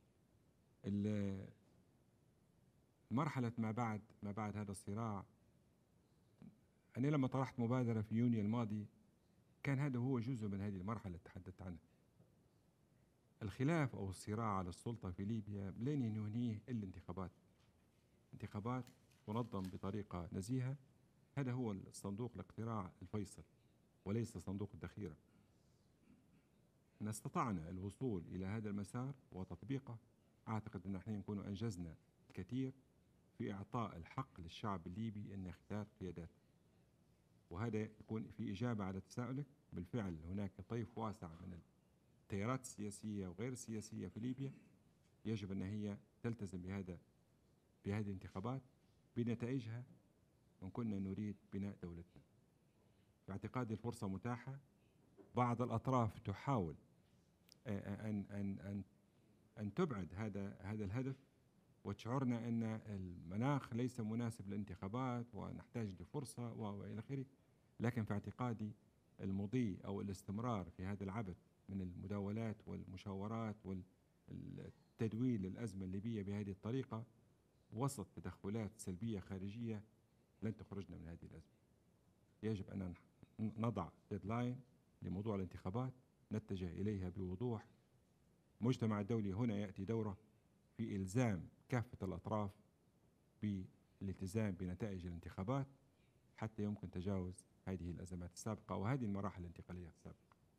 مرحلة ما بعد ما بعد هذا الصراع. أنا لما طرحت مبادرة في يونيو الماضي كان هذا هو جزء من هذه المرحلة اللي تحدثت عنها. الخلاف أو الصراع على السلطة في ليبيا لن ينهيه إلا انتخابات. انتخابات تنظم بطريقة نزيهة، هذا هو الصندوق الاقتراع الفيصل وليس صندوق الذخيرة. إن استطعنا الوصول إلى هذا المسار وتطبيقه، أعتقد أن احنا نكون أنجزنا الكثير في إعطاء الحق للشعب الليبي أن يختار قياداته. وهذا يكون في إجابة على تساؤلك. بالفعل هناك طيف واسع من التيارات السياسية وغير السياسية في ليبيا، يجب أن هي تلتزم بهذا بهذه الانتخابات بنتائجها، وإن كنا نريد بناء دولتنا. في اعتقادي الفرصة متاحة. بعض الأطراف تحاول أن أن أن أن تبعد هذا هذا الهدف، وتشعرنا أن المناخ ليس مناسب للانتخابات ونحتاج لفرصة وإلى آخره. لكن في اعتقادي المضي أو الاستمرار في هذا العبث من المداولات والمشاورات والتدويل للأزمة الليبية بهذه الطريقة وسط تدخلات سلبية خارجية لن تخرجنا من هذه الأزمة. يجب أن نضع ديدلاين لموضوع الانتخابات نتجه إليها بوضوح. المجتمع الدولي هنا يأتي دوره في إلزام كافة الأطراف بالالتزام بنتائج الانتخابات حتى يمكن تجاوز هذه الأزمات السابقة وهذه المراحل الانتقالية السابقة.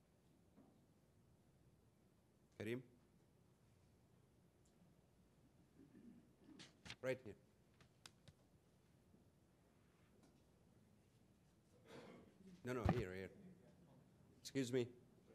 كريم. Right here. No, no, here, here. Excuse me.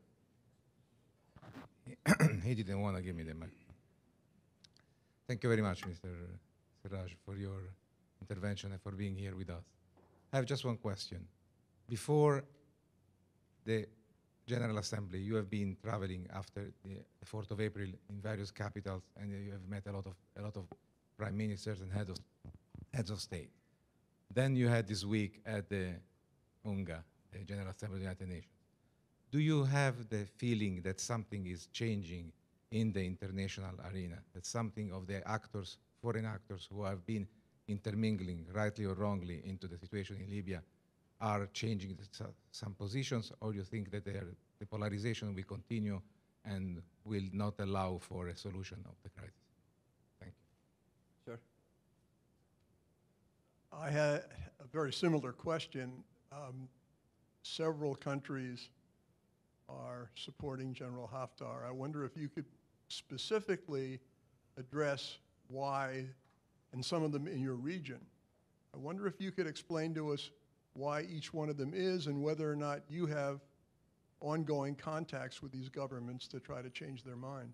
He didn't want to give me the mic. Thank you very much, Mister Sarraj, for your intervention and for being here with us. I have just one question. Before the General Assembly, you have been traveling after the fourth of April in various capitals, and you have met a lot of a lot of prime ministers and heads of heads of state. Then you had this week at the UNGA, the General Assembly of the United Nations. Do you have the feeling that something is changing in the international arena, that something of the actors, foreign actors who have been intermingling, rightly or wrongly, into the situation in Libya are changing the, some positions, or you think that the polarization will continue and will not allow for a solution of the crisis? Thank you. Sure. I had a very similar question. Um, several countries are supporting General Haftar. I wonder if you could specifically address why, and some of them in your region. I wonder if you could explain to us why each one of them is and whether or not you have ongoing contacts with these governments to try to change their mind.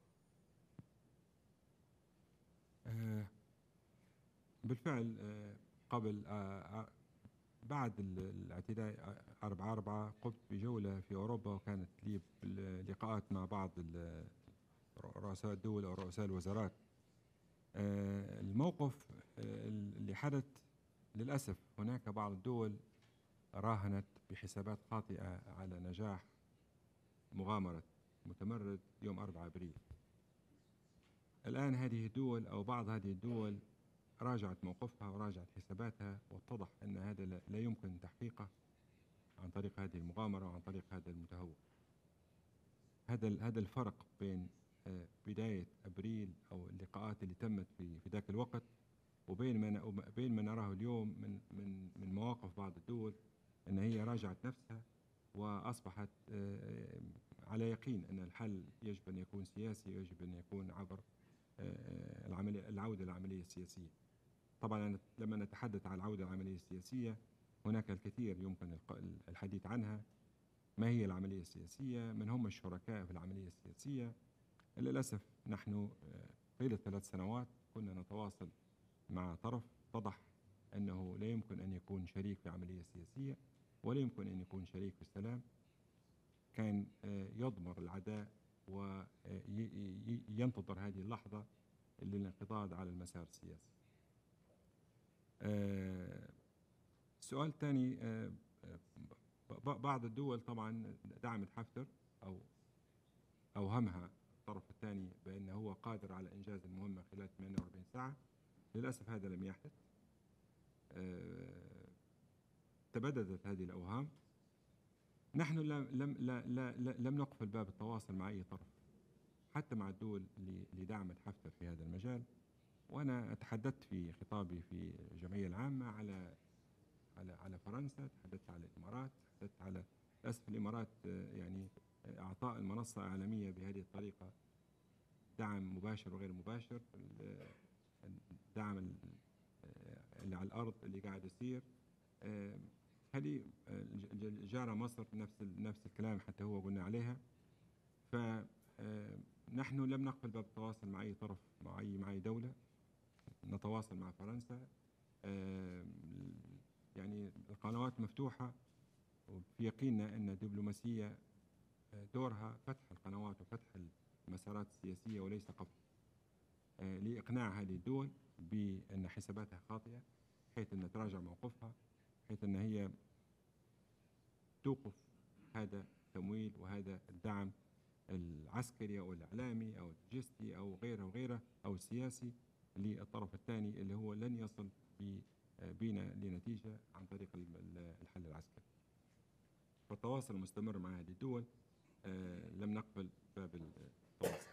آه، بالفعل آه، قبل آه، بعد الاعتداء أربعة أربعة قمت بجولة في أوروبا، وكانت لي لقاءات مع بعض رؤساء الدول أو رؤساء الوزارات. الموقف اللي حدث للأسف هناك بعض الدول راهنت بحسابات خاطئة على نجاح مغامرة متمرد يوم أربعة أبريل. الآن هذه الدول أو بعض هذه الدول راجعت موقفها وراجعت حساباتها، واتضح أن هذا لا يمكن تحقيقه عن طريق هذه المغامرة وعن طريق هذا المتهور. هذا هذا الفرق بين بداية أبريل أو اللقاءات اللي تمت في في ذاك الوقت وبين ما بين ما نراه اليوم من من من مواقف بعض الدول، أن هي راجعت نفسها وأصبحت على يقين أن الحل يجب أن يكون سياسي ويجب أن يكون عبر العملية العودة للعملية السياسية. طبعا لما نتحدث عن العودة للعملية السياسية هناك الكثير يمكن الحديث عنها. ما هي العملية السياسية؟ من هم الشركاء في العملية السياسية؟ للأسف نحن طيلة ثلاث سنوات كنا نتواصل مع طرف اتضح أنه لا يمكن أن يكون شريك في عملية سياسية ولا يمكن أن يكون شريك في السلام. كان يضمر العداء وينتظر هذه اللحظة للانقضاض على المسار السياسي. السؤال الثاني، بعض الدول طبعا دعمت حفتر أو أوهمها الطرف الثاني بأنه هو قادر على إنجاز المهمة خلال ثمانية وأربعين ساعة. للأسف هذا لم يحدث. تبددت هذه الأوهام. نحن لم لم لا لا لم نقفل باب التواصل مع أي طرف، حتى مع الدول اللي دعمت حفتر في هذا المجال. وأنا تحدثت في خطابي في الجمعية العامة على على على فرنسا، تحدثت على الإمارات، تحدثت على للأسف الإمارات يعني إعطاء المنصة إعلامية بهذه الطريقة دعم مباشر وغير مباشر، الدعم اللي على الأرض اللي قاعد يصير. هذه جارة مصر نفس نفس الكلام حتى هو قلنا عليها. فنحن لم نقبل باب التواصل مع أي طرف، مع أي مع أي دولة. نتواصل مع فرنسا، يعني القنوات مفتوحة، وفي يقيننا أن الدبلوماسية دورها فتح القنوات وفتح المسارات السياسية وليس قفل، لإقناع هذه الدول بأن حساباتها خاطئة، حيث أن تراجع موقفها، حيث أن هي توقف هذا التمويل وهذا الدعم العسكري أو الإعلامي أو اللوجستي أو غيره وغيره أو السياسي للطرف الثاني اللي هو لن يصل بينا لنتيجة عن طريق الحل العسكري. فالتواصل مستمر مع هذه الدول. آه لم نقبل باب التواصل.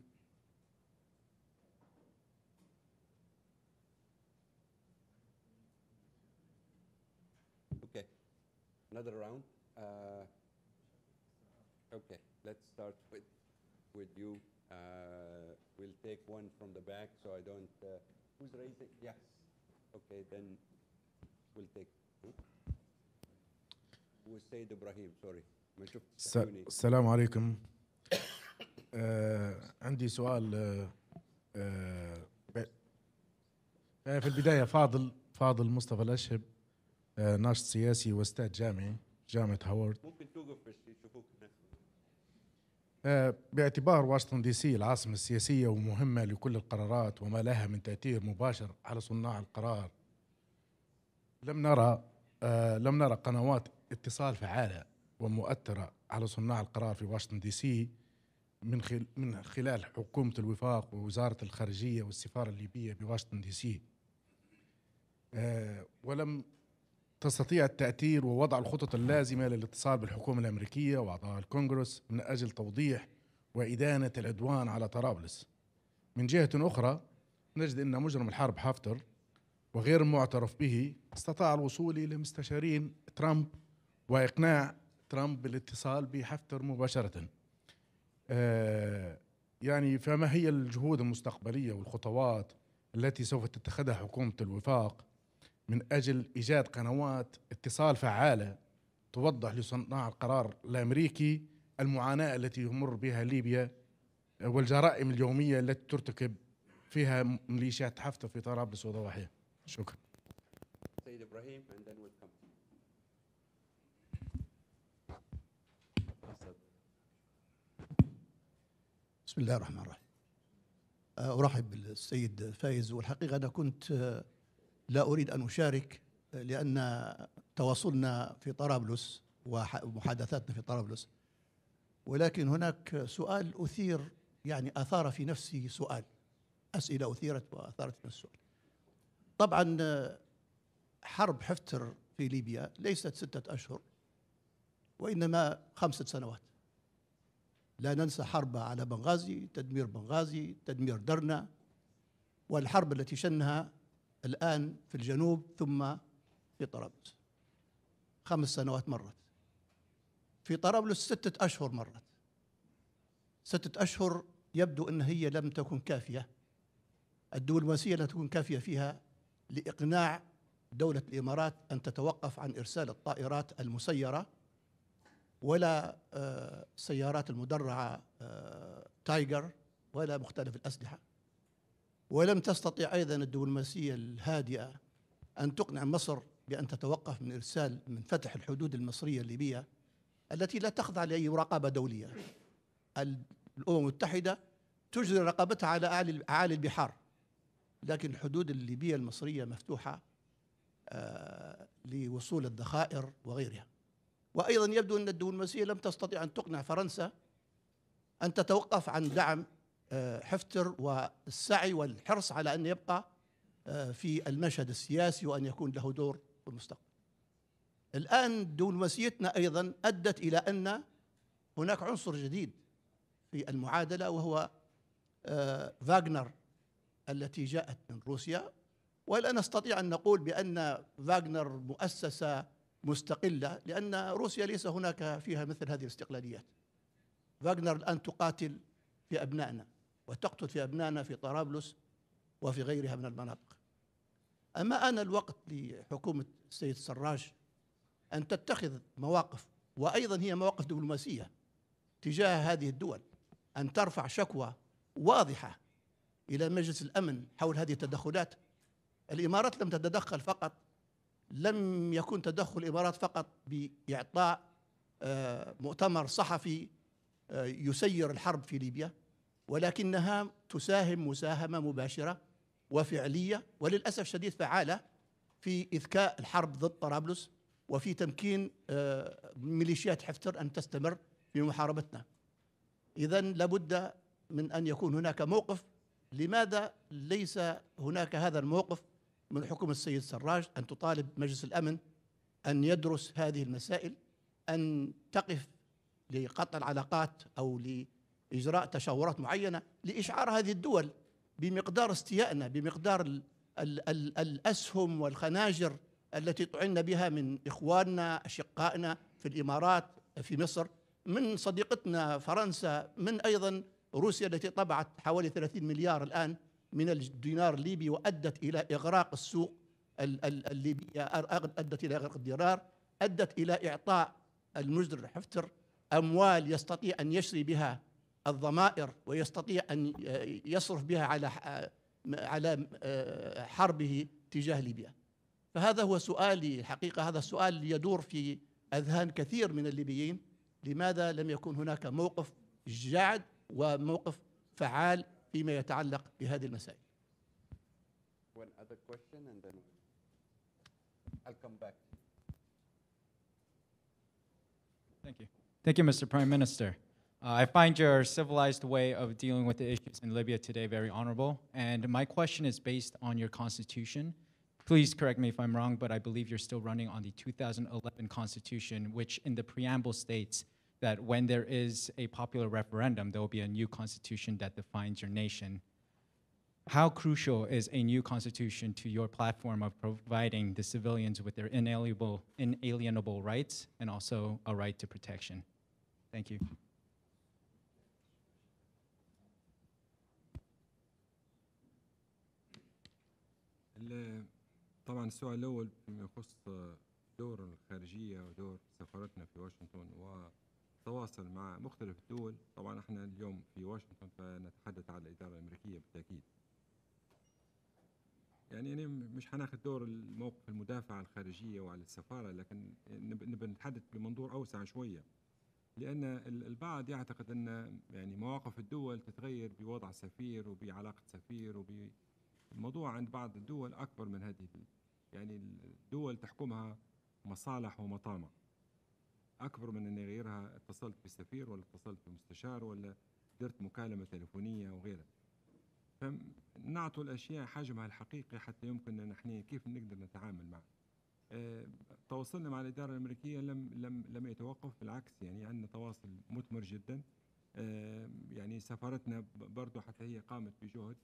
Okay, another round. Uh, okay, let's start with with you. Uh, we'll take one from the back, so I don't. Uh, who's raising? Yes. Okay, then we'll take. Who Said Ibrahim? Sorry. السلام عليكم. آه عندي سؤال. آه آه في البداية فاضل فاضل مصطفى الأشهب، آه ناشط سياسي واستاذ جامعي جامعة هاورد. ممكن توقف بس يشوفوك. آه باعتبار واشنطن دي سي العاصمة السياسية ومهمة لكل القرارات وما لها من تأثير مباشر على صناع القرار، لم نرى آه لم نرى قنوات اتصال فعالة ومؤثرة على صناع القرار في واشنطن دي سي من خل من خلال حكومة الوفاق ووزارة الخارجية والسفارة الليبية بواشنطن دي سي، آه ولم تستطيع التأثير ووضع الخطط اللازمة للاتصال بالحكومة الأمريكية وأعضاء الكونغرس من أجل توضيح وإدانة العدوان على طرابلس. من جهة أخرى نجد أن مجرم الحرب حفتر وغير معترف به استطاع الوصول إلى مستشارين ترامب وإقناع ترامب بالاتصال بحفتر مباشرة. آه يعني فما هي الجهود المستقبلية والخطوات التي سوف تتخذها حكومة الوفاق من أجل إيجاد قنوات اتصال فعالة توضح لصناع القرار الأمريكي المعاناة التي يمر بها ليبيا والجرائم اليومية التي ترتكب فيها ميليشيات حفتر في طرابلس وضواحيها؟ شكرا. سيد إبراهيم and then we'll come. بسم الله الرحمن الرحيم. أرحب بالسيد فايز، والحقيقة أنا كنت لا أريد أن أشارك لأن تواصلنا في طرابلس ومحادثاتنا في طرابلس، ولكن هناك سؤال أثير يعني أثار في نفسي سؤال، أسئلة أثيرت وأثارت في نفسي سؤال. طبعا حرب حفتر في ليبيا ليست ستة أشهر وإنما خمسة سنوات. لا ننسى حرب على بنغازي، تدمير بنغازي، تدمير درنا، والحرب التي شنها الآن في الجنوب ثم في طرابلس. خمس سنوات مرت. في طرابلس ستة أشهر مرت. ستة أشهر يبدو أن هي لم تكن كافية. الدبلوماسية لم تكن كافية فيها لإقناع دولة الإمارات أن تتوقف عن إرسال الطائرات المسيرة ولا سيارات المدرعة تايجر ولا مختلف الأسلحة. ولم تستطيع أيضا الدبلوماسية الهادئة أن تقنع مصر بأن تتوقف من إرسال من فتح الحدود المصرية الليبية التي لا تخضع لأي رقابة دولية. الأمم المتحدة تجري رقابتها على أعالي البحار، لكن الحدود الليبية المصرية مفتوحة لوصول الذخائر وغيرها. وأيضا يبدو أن الدبلوماسية لم تستطيع أن تقنع فرنسا أن تتوقف عن دعم حفتر والسعي والحرص على أن يبقى في المشهد السياسي وأن يكون له دور في المستقبل. الآن دبلوماسيتنا أيضا أدت إلى أن هناك عنصر جديد في المعادلة وهو فاغنر التي جاءت من روسيا، ولا نستطيع أن نقول بأن فاغنر مؤسسة مستقلة لأن روسيا ليس هناك فيها مثل هذه الاستقلاليات. فاغنر الآن تقاتل في أبنائنا وتقتل في أبنائنا في طرابلس وفي غيرها من المناطق. أما آن الوقت لحكومة السيد السراج أن تتخذ مواقف، وأيضا هي مواقف دبلوماسية تجاه هذه الدول، أن ترفع شكوى واضحة إلى مجلس الأمن حول هذه التدخلات. الإمارات لم تتدخل فقط، لم يكن تدخل الإمارات فقط بإعطاء مؤتمر صحفي يسير الحرب في ليبيا، ولكنها تساهم مساهمة مباشرة وفعلية وللأسف شديد فعالة في إذكاء الحرب ضد طرابلس وفي تمكين ميليشيات حفتر أن تستمر في محاربتنا. إذن لابد من أن يكون هناك موقف. لماذا ليس هناك هذا الموقف من حكومة السيد السراج أن تطالب مجلس الأمن أن يدرس هذه المسائل، أن تقف لقطع العلاقات أو لإجراء تشاورات معينة لإشعار هذه الدول بمقدار استيائنا، بمقدار ال ال ال الأسهم والخناجر التي طعنا بها من إخواننا أشقائنا في الإمارات، في مصر، من صديقتنا فرنسا، من أيضا روسيا التي طبعت حوالي ثلاثين مليار الآن من الدينار الليبي وأدت إلى إغراق السوق الليبية، أدت إلى إغراق الدينار، أدت إلى إعطاء المجدر حفتر أموال يستطيع أن يشري بها الضمائر ويستطيع أن يصرف بها على على حربه تجاه ليبيا. فهذا هو سؤالي الحقيقة، هذا السؤال يدور في أذهان كثير من الليبيين: لماذا لم يكن هناك موقف جاد وموقف فعال فيما يتعلق بهذه المسائل؟ One other question and then I'll come back. Thank you. Thank you, Mister Prime Minister. Uh, I find your civilized way of dealing with the issues in Libya today very honorable, and my question is based on your constitution. Please correct me if I'm wrong, but I believe you're still running on the two thousand eleven constitution, which in the preamble states that when there is a popular referendum, there will be a new constitution that defines your nation. how crucial is a new constitution to your platform of providing the civilians with their inalienable, inalienable rights and also a right to protection? Thank you. طبعا السؤال الأول فيما يخص دور الخارجية ودور سفارتنا في واشنطن وتواصل مع مختلف الدول. طبعا احنا اليوم في واشنطن فنتحدث على الإدارة الأمريكية بالتأكيد. يعني أنا مش هناخد دور الموقف المدافع عن الخارجية وعلى السفارة، لكن نبي نتحدث بمنظور أوسع شوية، لأن البعض يعتقد أن يعني مواقف الدول تتغير بوضع سفير وبعلاقة سفير وب الموضوع عند بعض الدول أكبر من هذه. يعني الدول تحكمها مصالح ومطامع أكبر من أن يغيرها اتصلت بسفير ولا اتصلت بمستشار ولا درت مكالمة تليفونية وغيرها. فنعطوا الأشياء حجمها الحقيقي حتى يمكن أن نحن كيف نقدر نتعامل معها. أه تواصلنا مع الإدارة الأمريكية لم لم لم يتوقف، بالعكس يعني عندنا تواصل مثمر جدا. أه يعني سفارتنا برضو حتى هي قامت بجهد،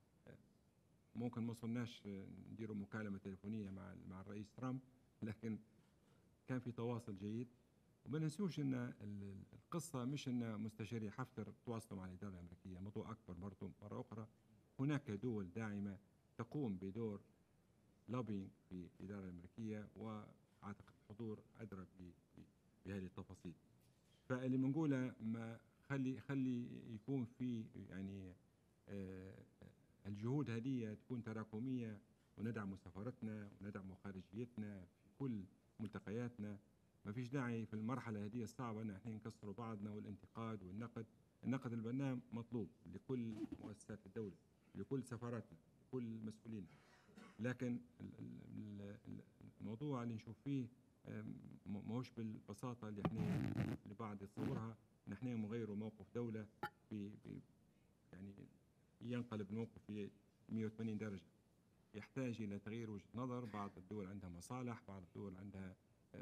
ممكن ما وصلناش نديروا مكالمة تليفونية مع مع الرئيس ترامب، لكن كان في تواصل جيد. وما ننسوش ان القصة مش ان مستشاري حفتر تواصلوا مع الإدارة الأمريكية، موضوع أكبر برضو مرة أخرى. هناك دول داعمة تقوم بدور لوبينج في الإدارة الأمريكية، وأعتقد حضور أدرى بهذه التفاصيل. فاللي بنقوله ما خلي خلي يكون في يعني آه الجهود هذه تكون تراكمية، وندعم سفارتنا وندعم خارجيتنا في كل ملتقياتنا. ما فيش داعي في المرحلة هذه الصعبة أن احنا نكسروا بعضنا، والانتقاد والنقد. النقد البناء مطلوب لكل مؤسسات الدولة، لكل سفاراتنا، لكل مسؤولين. لكن الموضوع اللي نشوف فيه ما هوش بالبساطة اللي احنا اللي بعض يتصورها، ان احنا نغيروا موقف دولة في يعني ينقلب الموقف في مئة وثمانين درجة. يحتاج إلى تغيير وجهة نظر. بعض الدول عندها مصالح، بعض الدول عندها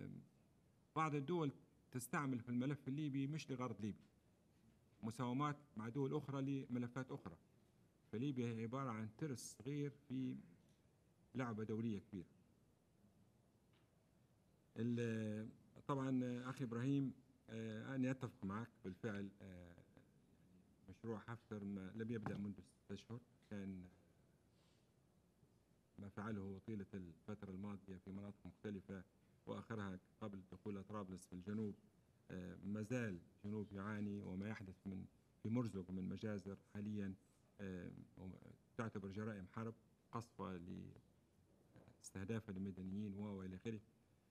بعض الدول تستعمل في الملف الليبي مش لغرض ليبي، مساومات مع دول أخرى لملفات أخرى. فليبيا هي عبارة عن ترس صغير في لعبة دولية كبيرة. طبعا أخي إبراهيم أنا أتفق معك بالفعل. مشروع حفتر لم يبدأ منذ ستة أشهر، كان ما فعله طيلة الفترة الماضية في مناطق مختلفة، وآخرها قبل دخول طرابلس في الجنوب. ما زال الجنوب يعاني، وما يحدث من في مرزق من مجازر حاليا تعتبر جرائم حرب، قصفة لاستهدافها للمدنيين وإلى آخره.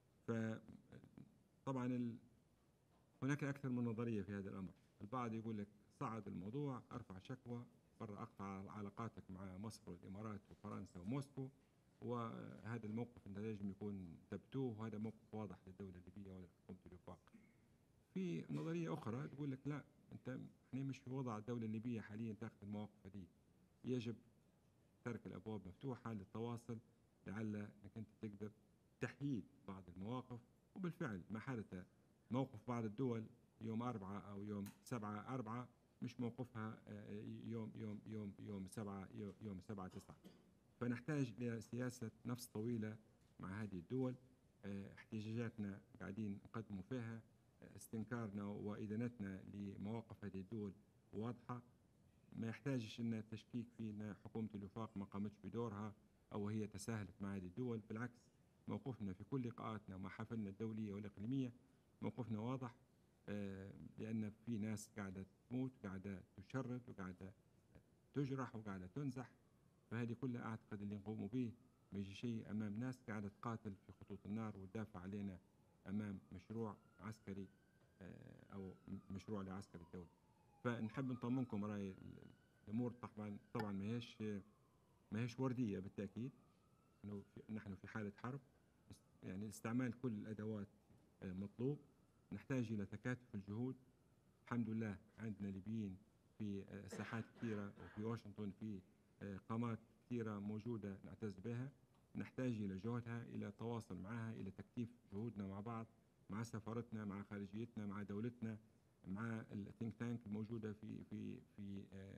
فطبعا هناك أكثر من نظرية في هذا الأمر. البعض يقول لك صعد الموضوع، ارفع شكوى برا، اقطع علاقاتك مع مصر والامارات وفرنسا وموسكو، وهذا الموقف انت لازم يكون تبتوه، وهذا موقف واضح للدوله الليبيه ولحكومه الوفاق. في نظريه اخرى تقول لك لا، انت احنا مش في وضع الدوله الليبيه حاليا تاخذ المواقف هذه، يجب ترك الابواب مفتوحه للتواصل، لعل انك انت تقدر تحييد بعض المواقف. وبالفعل ما حدث موقف بعض الدول يوم أربعة أو يوم سبعة أربعة مش موقفها يوم يوم يوم يوم سبعة يوم سبعة تسعة. فنحتاج إلى سياسة نفس طويلة مع هذه الدول. احتجاجاتنا قاعدين نقدموا فيها، استنكارنا وإدانتنا لمواقف هذه الدول واضحة. ما يحتاجش أن التشكيك في أن حكومة الوفاق ما قامتش بدورها أو هي تساهلت مع هذه الدول. بالعكس، موقفنا في كل لقاءاتنا ومحافلنا الدولية والإقليمية موقفنا واضح، لأن في ناس قاعدة تموت، قاعدة تشرد، وقاعدة تجرح، وقاعدة تنزح. فهذه كلها أعتقد اللي نقوموا به ما يجي شيء أمام ناس قاعدة تقاتل في خطوط النار وتدافع علينا أمام مشروع عسكري أو مشروع لعسكر الدولة. فنحب نطمنكم راي الأمور طبعا طبعا ما هيش ما هيش وردية بالتأكيد. نحن في حالة حرب، يعني استعمال كل الأدوات مطلوب. نحتاج إلى تكاتف الجهود. الحمد لله عندنا ليبيين في ساحات كثيرة، وفي واشنطن في قامات كثيرة موجودة نعتز بها. نحتاج إلى جهدها، إلى تواصل معها، إلى تكثيف جهودنا مع بعض، مع سفارتنا، مع خارجيتنا، مع دولتنا، مع الثينك تانك الموجودة في في في في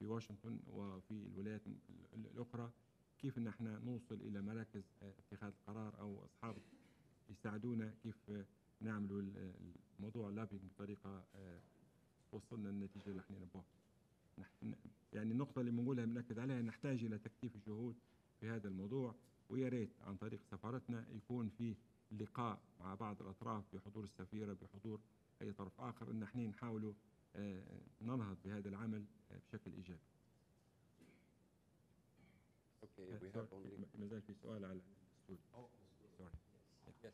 في واشنطن وفي الولايات الأخرى، كيف إن احنا نوصل إلى مراكز اتخاذ القرار أو أصحاب يساعدونا كيف نعملوا الموضوع لابينج بطريقة توصلنا للنتيجة اللي احنا نبغاها. يعني النقطة اللي بنقولها بنأكد عليها، نحتاج إلى تكثيف الجهود في هذا الموضوع، ويا ريت عن طريق سفارتنا يكون في لقاء مع بعض الأطراف بحضور السفيرة، بحضور أي طرف آخر، إن احنا نحاولوا ننهض بهذا العمل بشكل إيجابي. Okay, we have only... ما زال في سؤال على الدستور. Yes.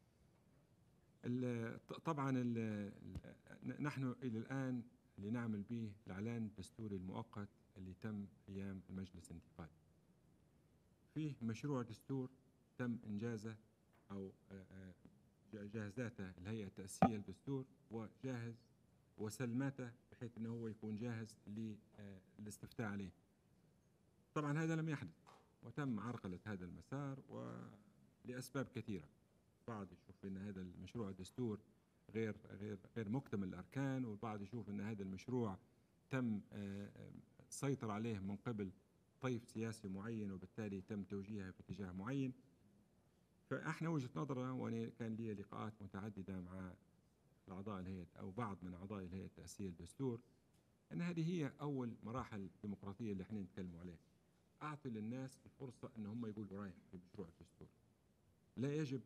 طبعا ال ال نحن إلى الآن اللي نعمل به الإعلان الدستوري المؤقت اللي تم أيام المجلس الانتقالي. فيه مشروع دستور تم إنجازه أو جاهزاته الهيئة التأسيسية للدستور، وجاهز وسلمته بحيث أنه هو يكون جاهز للاستفتاء عليه. طبعا هذا لم يحدث، وتم عرقلة هذا المسار ولأسباب كثيرة. بعض يشوف أن هذا المشروع الدستور غير غير غير مكتمل الأركان، والبعض يشوف أن هذا المشروع تم سيطر عليه من قبل طيف سياسي معين، وبالتالي تم توجيهه في اتجاه معين. فاحنا وجهة نظرنا، وانا كان لي لقاءات متعددة مع اعضاء الهيئة او بعض من اعضاء الهيئة التأسيسية للدستور، ان هذه هي اول مراحل الديمقراطية اللي احنا نتكلموا عليها. اعطي للناس الفرصة ان هم يقولوا رايهم في مشروع الدستور. لا يجب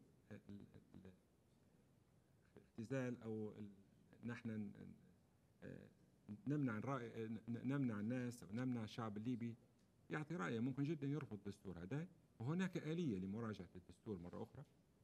الاختزال او نحن نمنع الرأي، نمنع الناس او نمنع الشعب الليبي يعطي رأيه. ممكن جدا يرفض الدستور هذا، وهناك آلية لمراجعة الدستور مرة أخرى.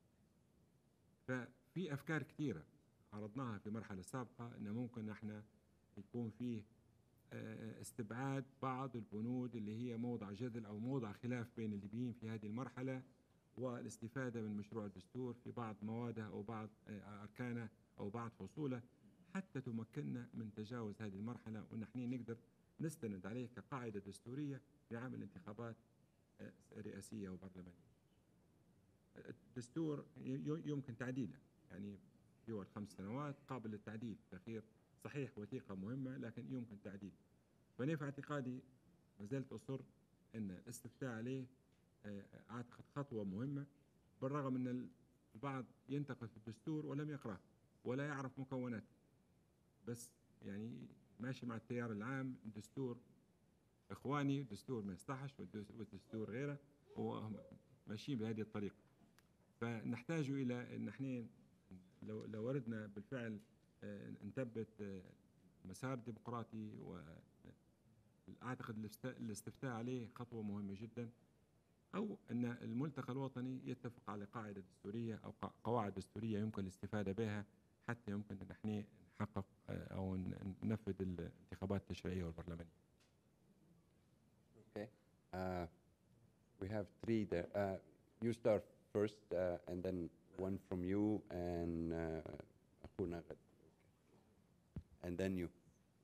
ففي أفكار كثيرة عرضناها في مرحلة سابقة، أن ممكن احنا يكون فيه استبعاد بعض البنود اللي هي موضع جدل أو موضع خلاف بين الليبيين في هذه المرحلة، والاستفادة من مشروع الدستور في بعض مواده أو بعض أركانه أو بعض فصوله، حتى تمكننا من تجاوز هذه المرحلة، وأن احنا نقدر نستند عليه كقاعدة دستورية لعمل انتخابات رئاسية وبرلمانية. الدستور يمكن تعديله، يعني هو الخمس سنوات قابل للتعديل تأخير، صحيح وثيقة مهمة لكن يمكن تعديل. فأنا في اعتقادي ما زلت أصر أن الاستفتاء عليه أعتقد خطوة مهمة، بالرغم أن البعض ينتقد في الدستور ولم يقرأه ولا يعرف مكوناته، بس يعني ماشي مع التيار العام، الدستور إخواني، الدستور ما يصلحش والدستور غيره، وماشيين بهذه الطريقة. فنحتاج إلى أن احنا لو لو أردنا بالفعل نثبت مسار ديمقراطي، وأعتقد الاستفتاء عليه خطوة مهمة جدا، أو أن الملتقى الوطني يتفق على قاعدة دستورية أو قواعد دستورية يمكن الاستفادة بها، حتى يمكن أن احنا نحقق أو ننفذ الانتخابات التشريعية والبرلمانية. Okay. Uh, we have three there. Uh, you start first, uh, and then one from you, and أخونا غد. And then you.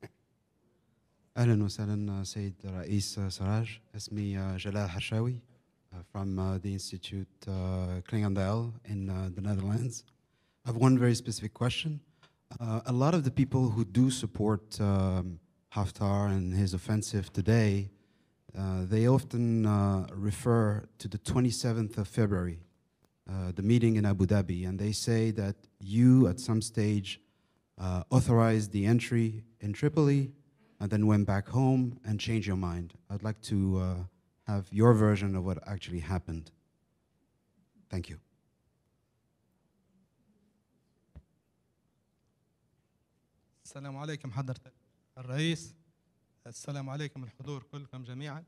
أهلا وسهلا سيد رئيس سراج. اسمي جلال حرشاوي from uh, the Institute uh, Klingendijl in uh, the Netherlands. I have one very specific question. Uh, a lot of the people who do support um, Haftar and his offensive today, Uh, they often uh, refer to the twenty-seventh of February, uh, the meeting in Abu Dhabi, and they say that you at some stage uh, authorized the entry in Tripoli and then went back home and changed your mind. I'd like to uh, have your version of what actually happened. Thank you. السلام عليكم حضرة الرئيس. السلام عليكم الحضور كلكم جميعا.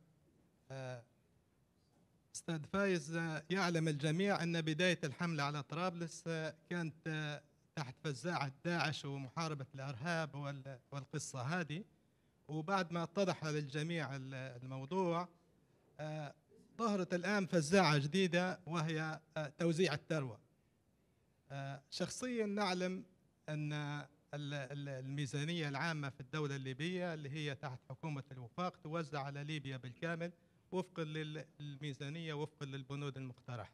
أستاذ فايز، يعلم الجميع أن بداية الحملة على طرابلس كانت تحت فزاعة داعش ومحاربة الإرهاب والقصة هذه، وبعد ما اتضح للجميع الموضوع ظهرت الآن فزاعة جديدة وهي توزيع الثروة. شخصيا نعلم أن الميزانية العامة في الدولة الليبية اللي هي تحت حكومة الوفاق توزع على ليبيا بالكامل وفقا للميزانية وفقا للبنود المقترحة.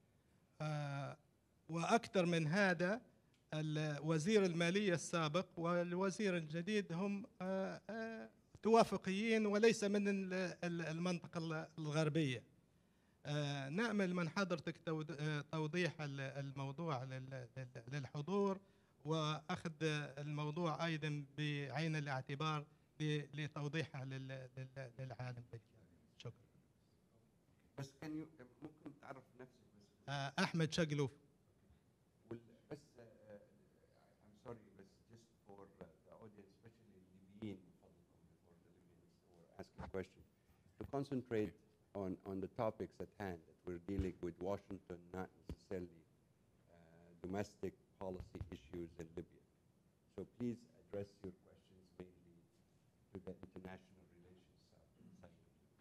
وأكثر من هذا، وزير المالية السابق والوزير الجديد هم توافقيين وليس من المنطقة الغربية. نأمل من حضرتك توضيح الموضوع للحضور وأخذ الموضوع أيضا بعين الاعتبار لتوضيحها للعالم بالكامل. شكرا. بس كان ممكن تعرف نفسك بس؟ أحمد شقلوف. بس I'm sorry, but just for the audience, especially Libyan, for the Libyans who are asking questions, to concentrate on on the topics at hand that we're dealing with Washington, not necessarily uh, domestic policy issues in Libya. So please address your questions mainly to the international relations side.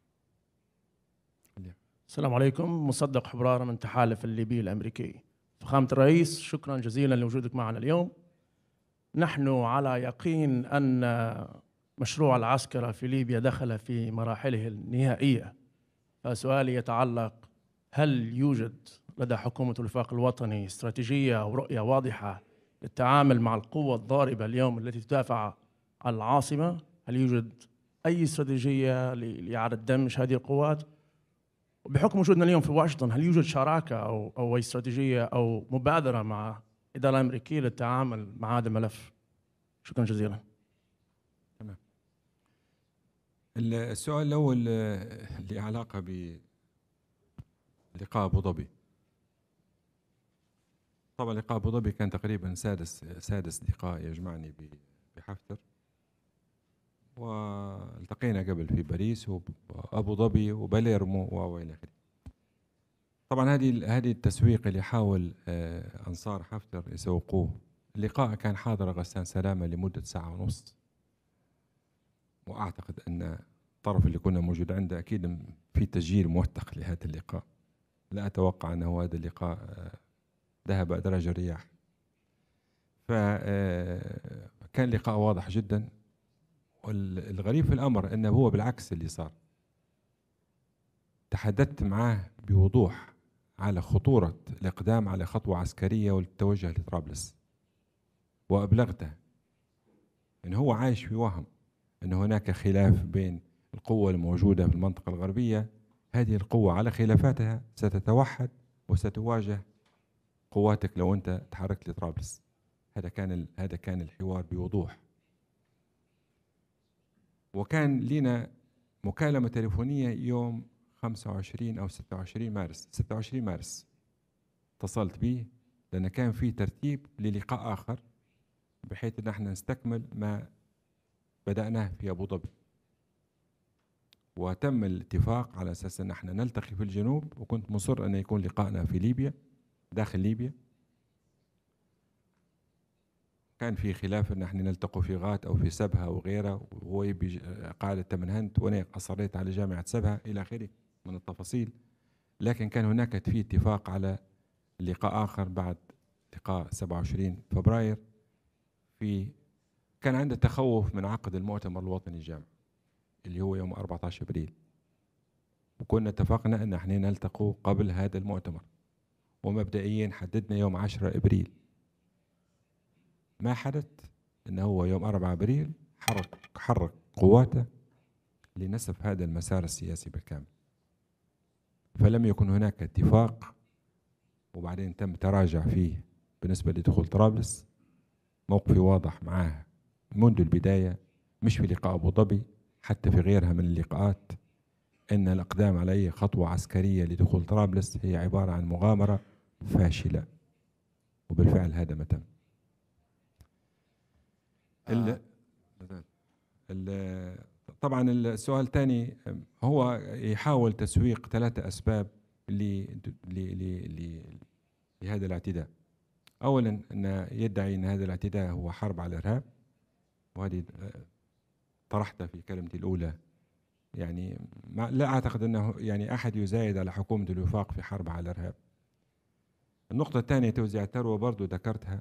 السلام عليكم. مصدق حبرارة من تحالف الليبي الأمريكي. فخامة الرئيس، شكرا جزيلا لوجودك معنا اليوم. نحن على يقين أن مشروع العسكرة في ليبيا دخل في مراحله النهائية. فسؤالي يتعلق: هل يوجد لدى حكومة الوفاق الوطني استراتيجية أو رؤية واضحة للتعامل مع القوة الضاربة اليوم التي تدافع عن العاصمة؟ هل يوجد أي استراتيجية لإعادة دمج هذه القوات؟ وبحكم وجودنا اليوم في واشنطن، هل يوجد شراكة أو أو استراتيجية أو مبادرة مع الإدارة الأمريكية للتعامل مع هذا الملف؟ شكرا جزيلا. تمام. السؤال الأول له علاقة بلقاء أبو ظبي. طبعا لقاء أبو ظبي كان تقريبا سادس سادس لقاء يجمعني بحفتر، والتقينا قبل في باريس وأبو ظبي وباليرمو وإلى آخره. طبعا هذه هذه التسويق اللي حاول أنصار حفتر يسوقوه. اللقاء كان حاضر غسان سلامة لمدة ساعة ونص، وأعتقد أن الطرف اللي كنا موجود عنده أكيد في تسجيل موثق لهذا اللقاء. لا أتوقع أنه هذا اللقاء ذهب درج الرياح. فكان لقاء واضح جدا، والغريب في الأمر أنه هو بالعكس اللي صار. تحدثت معاه بوضوح على خطورة الإقدام على خطوة عسكرية والتوجه لطرابلس، وأبلغته أنه هو عايش في وهم أن هناك خلاف بين القوة الموجودة في المنطقة الغربية. هذه القوة على خلافاتها ستتوحد وستواجه قواتك لو أنت تحركت لطرابلس. هذا كان هذا كان الحوار بوضوح. وكان لنا مكالمة تليفونية يوم خمسة وعشرين أو ستة وعشرين مارس ستة وعشرين مارس اتصلت به، لأن كان في ترتيب للقاء آخر بحيث أن احنا نستكمل ما بدأناه في أبو ظبي. وتم الاتفاق على أساس أن احنا نلتقي في الجنوب، وكنت مصر أن يكون لقاءنا في ليبيا داخل ليبيا. كان في خلاف أن احنا نلتقوا في غات أو في سبها أو غيره، وهو يبي قاعدة تمنهنت وأنا أصريت على جامعة سبها إلى آخره من التفاصيل. لكن كان هناك في اتفاق على لقاء آخر بعد لقاء سبعة وعشرين فبراير. في كان عنده تخوف من عقد المؤتمر الوطني الجامعي اللي هو يوم أربعة عشر أبريل، وكنا اتفقنا أن احنا نلتقوا قبل هذا المؤتمر، ومبدئيا حددنا يوم عشرة أبريل. ما حدث أنه هو يوم أربعة أبريل حرك حرك قواته لنسف هذا المسار السياسي بالكامل. فلم يكن هناك اتفاق، وبعدين تم تراجع فيه بالنسبة لدخول طرابلس. موقفي واضح معاه منذ البداية، مش في لقاء أبو ظبي، حتى في غيرها من اللقاءات، أن الإقدام على أي خطوة عسكرية لدخول طرابلس هي عبارة عن مغامرة فاشلة، وبالفعل هذا ما تم. آه. طبعا السؤال الثاني هو يحاول تسويق ثلاثة أسباب لهذا الاعتداء. أولا أن يدعي أن هذا الاعتداء هو حرب على الإرهاب، وهذه طرحتها في كلمتي الأولى. يعني ما لا أعتقد أنه يعني أحد يزايد على حكومة الوفاق في حرب على الإرهاب. النقطة الثانية توزيع الثروة، برضو ذكرتها.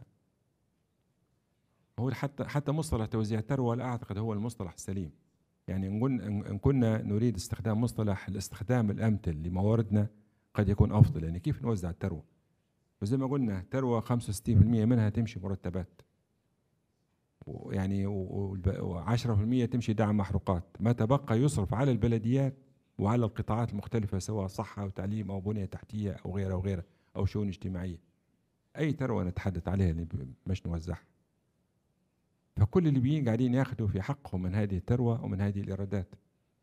هو حتى حتى مصطلح توزيع الثروة لا أعتقد هو المصطلح السليم. يعني إن كنا نريد استخدام مصطلح الاستخدام الأمثل لمواردنا قد يكون أفضل. يعني كيف نوزع الثروة؟ وزي ما قلنا الثروة خمسة وستين بالمئة منها تمشي مرتبات، يعني وعشرة في المئة تمشي دعم محروقات، ما تبقى يصرف على البلديات وعلى القطاعات المختلفة سواء صحة أو تعليم أو بنية تحتية أو غيرها وغيرها أو شؤون اجتماعية. أي ثروة نتحدث عليها اللي مش نوزعها. فكل الليبيين قاعدين ياخذوا في حقهم من هذه الثروة ومن هذه الإيرادات.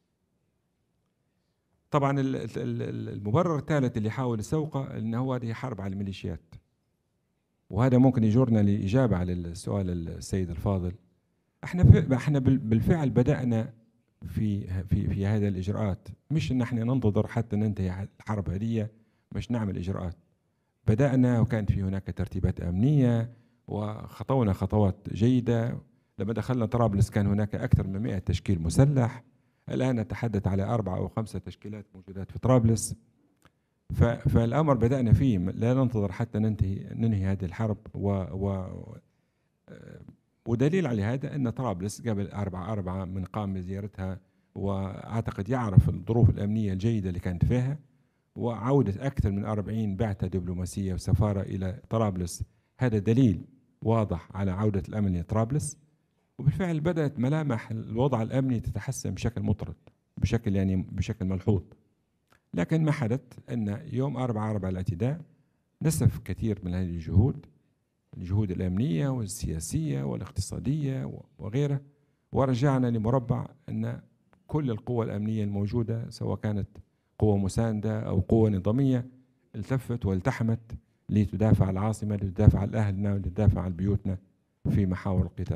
طبعا المبرر الثالث اللي يحاول يسوقه أنه هو هذه حرب على الميليشيات، وهذا ممكن يجرنا لإجابة على السؤال السيد الفاضل. احنا احنا بالفعل بدأنا في في في هذه الإجراءات، مش ان احنا ننتظر حتى ننتهي الحرب هذه مش نعمل إجراءات. بدأنا وكانت في هناك ترتيبات أمنية وخطونا خطوات جيدة. لما دخلنا طرابلس كان هناك أكثر من مئة تشكيل مسلح، الآن نتحدث على أربعة أو خمسة تشكيلات موجودات في طرابلس. فالأمر بدأنا فيه، لا ننتظر حتى ننتهي ننهي هذه الحرب. و, و ودليل على هذا أن طرابلس قبل أربعة أربعة من قام بزيارتها، وأعتقد يعرف الظروف الأمنية الجيدة اللي كانت فيها، وعودة أكثر من أربعين بعثة دبلوماسية وسفارة إلى طرابلس. هذا دليل واضح على عودة الأمن لطرابلس. وبالفعل بدأت ملامح الوضع الأمني تتحسن بشكل مطرد، بشكل يعني بشكل ملحوظ. لكن ما حدث أن يوم أربعة أربعة الاعتداء نسف كثير من هذه الجهود، الجهود الأمنية والسياسية والاقتصادية وغيرها، ورجعنا لمربع أن كل القوى الأمنية الموجودة سواء كانت قوة مساندة أو قوة نظامية التفت والتحمت لتدافع عن العاصمة، لتدافع عن أهلنا ولتدافع عن بيوتنا في محاور القتال.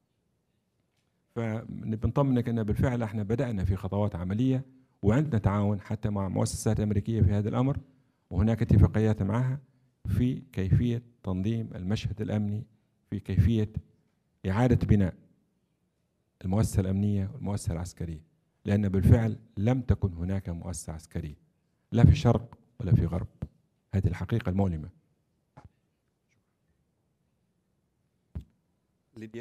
فبنطمنك أن بالفعل احنا بدأنا في خطوات عملية، وعندنا تعاون حتى مع مؤسسات أمريكية في هذا الأمر، وهناك اتفاقيات معها في كيفية تنظيم المشهد الأمني، في كيفية إعادة بناء المؤسسة الأمنية والمؤسسة العسكرية، لأن بالفعل لم تكن هناك مؤسسة عسكرية لا في الشرق ولا في غرب. هذه الحقيقة المؤلمة. Libya.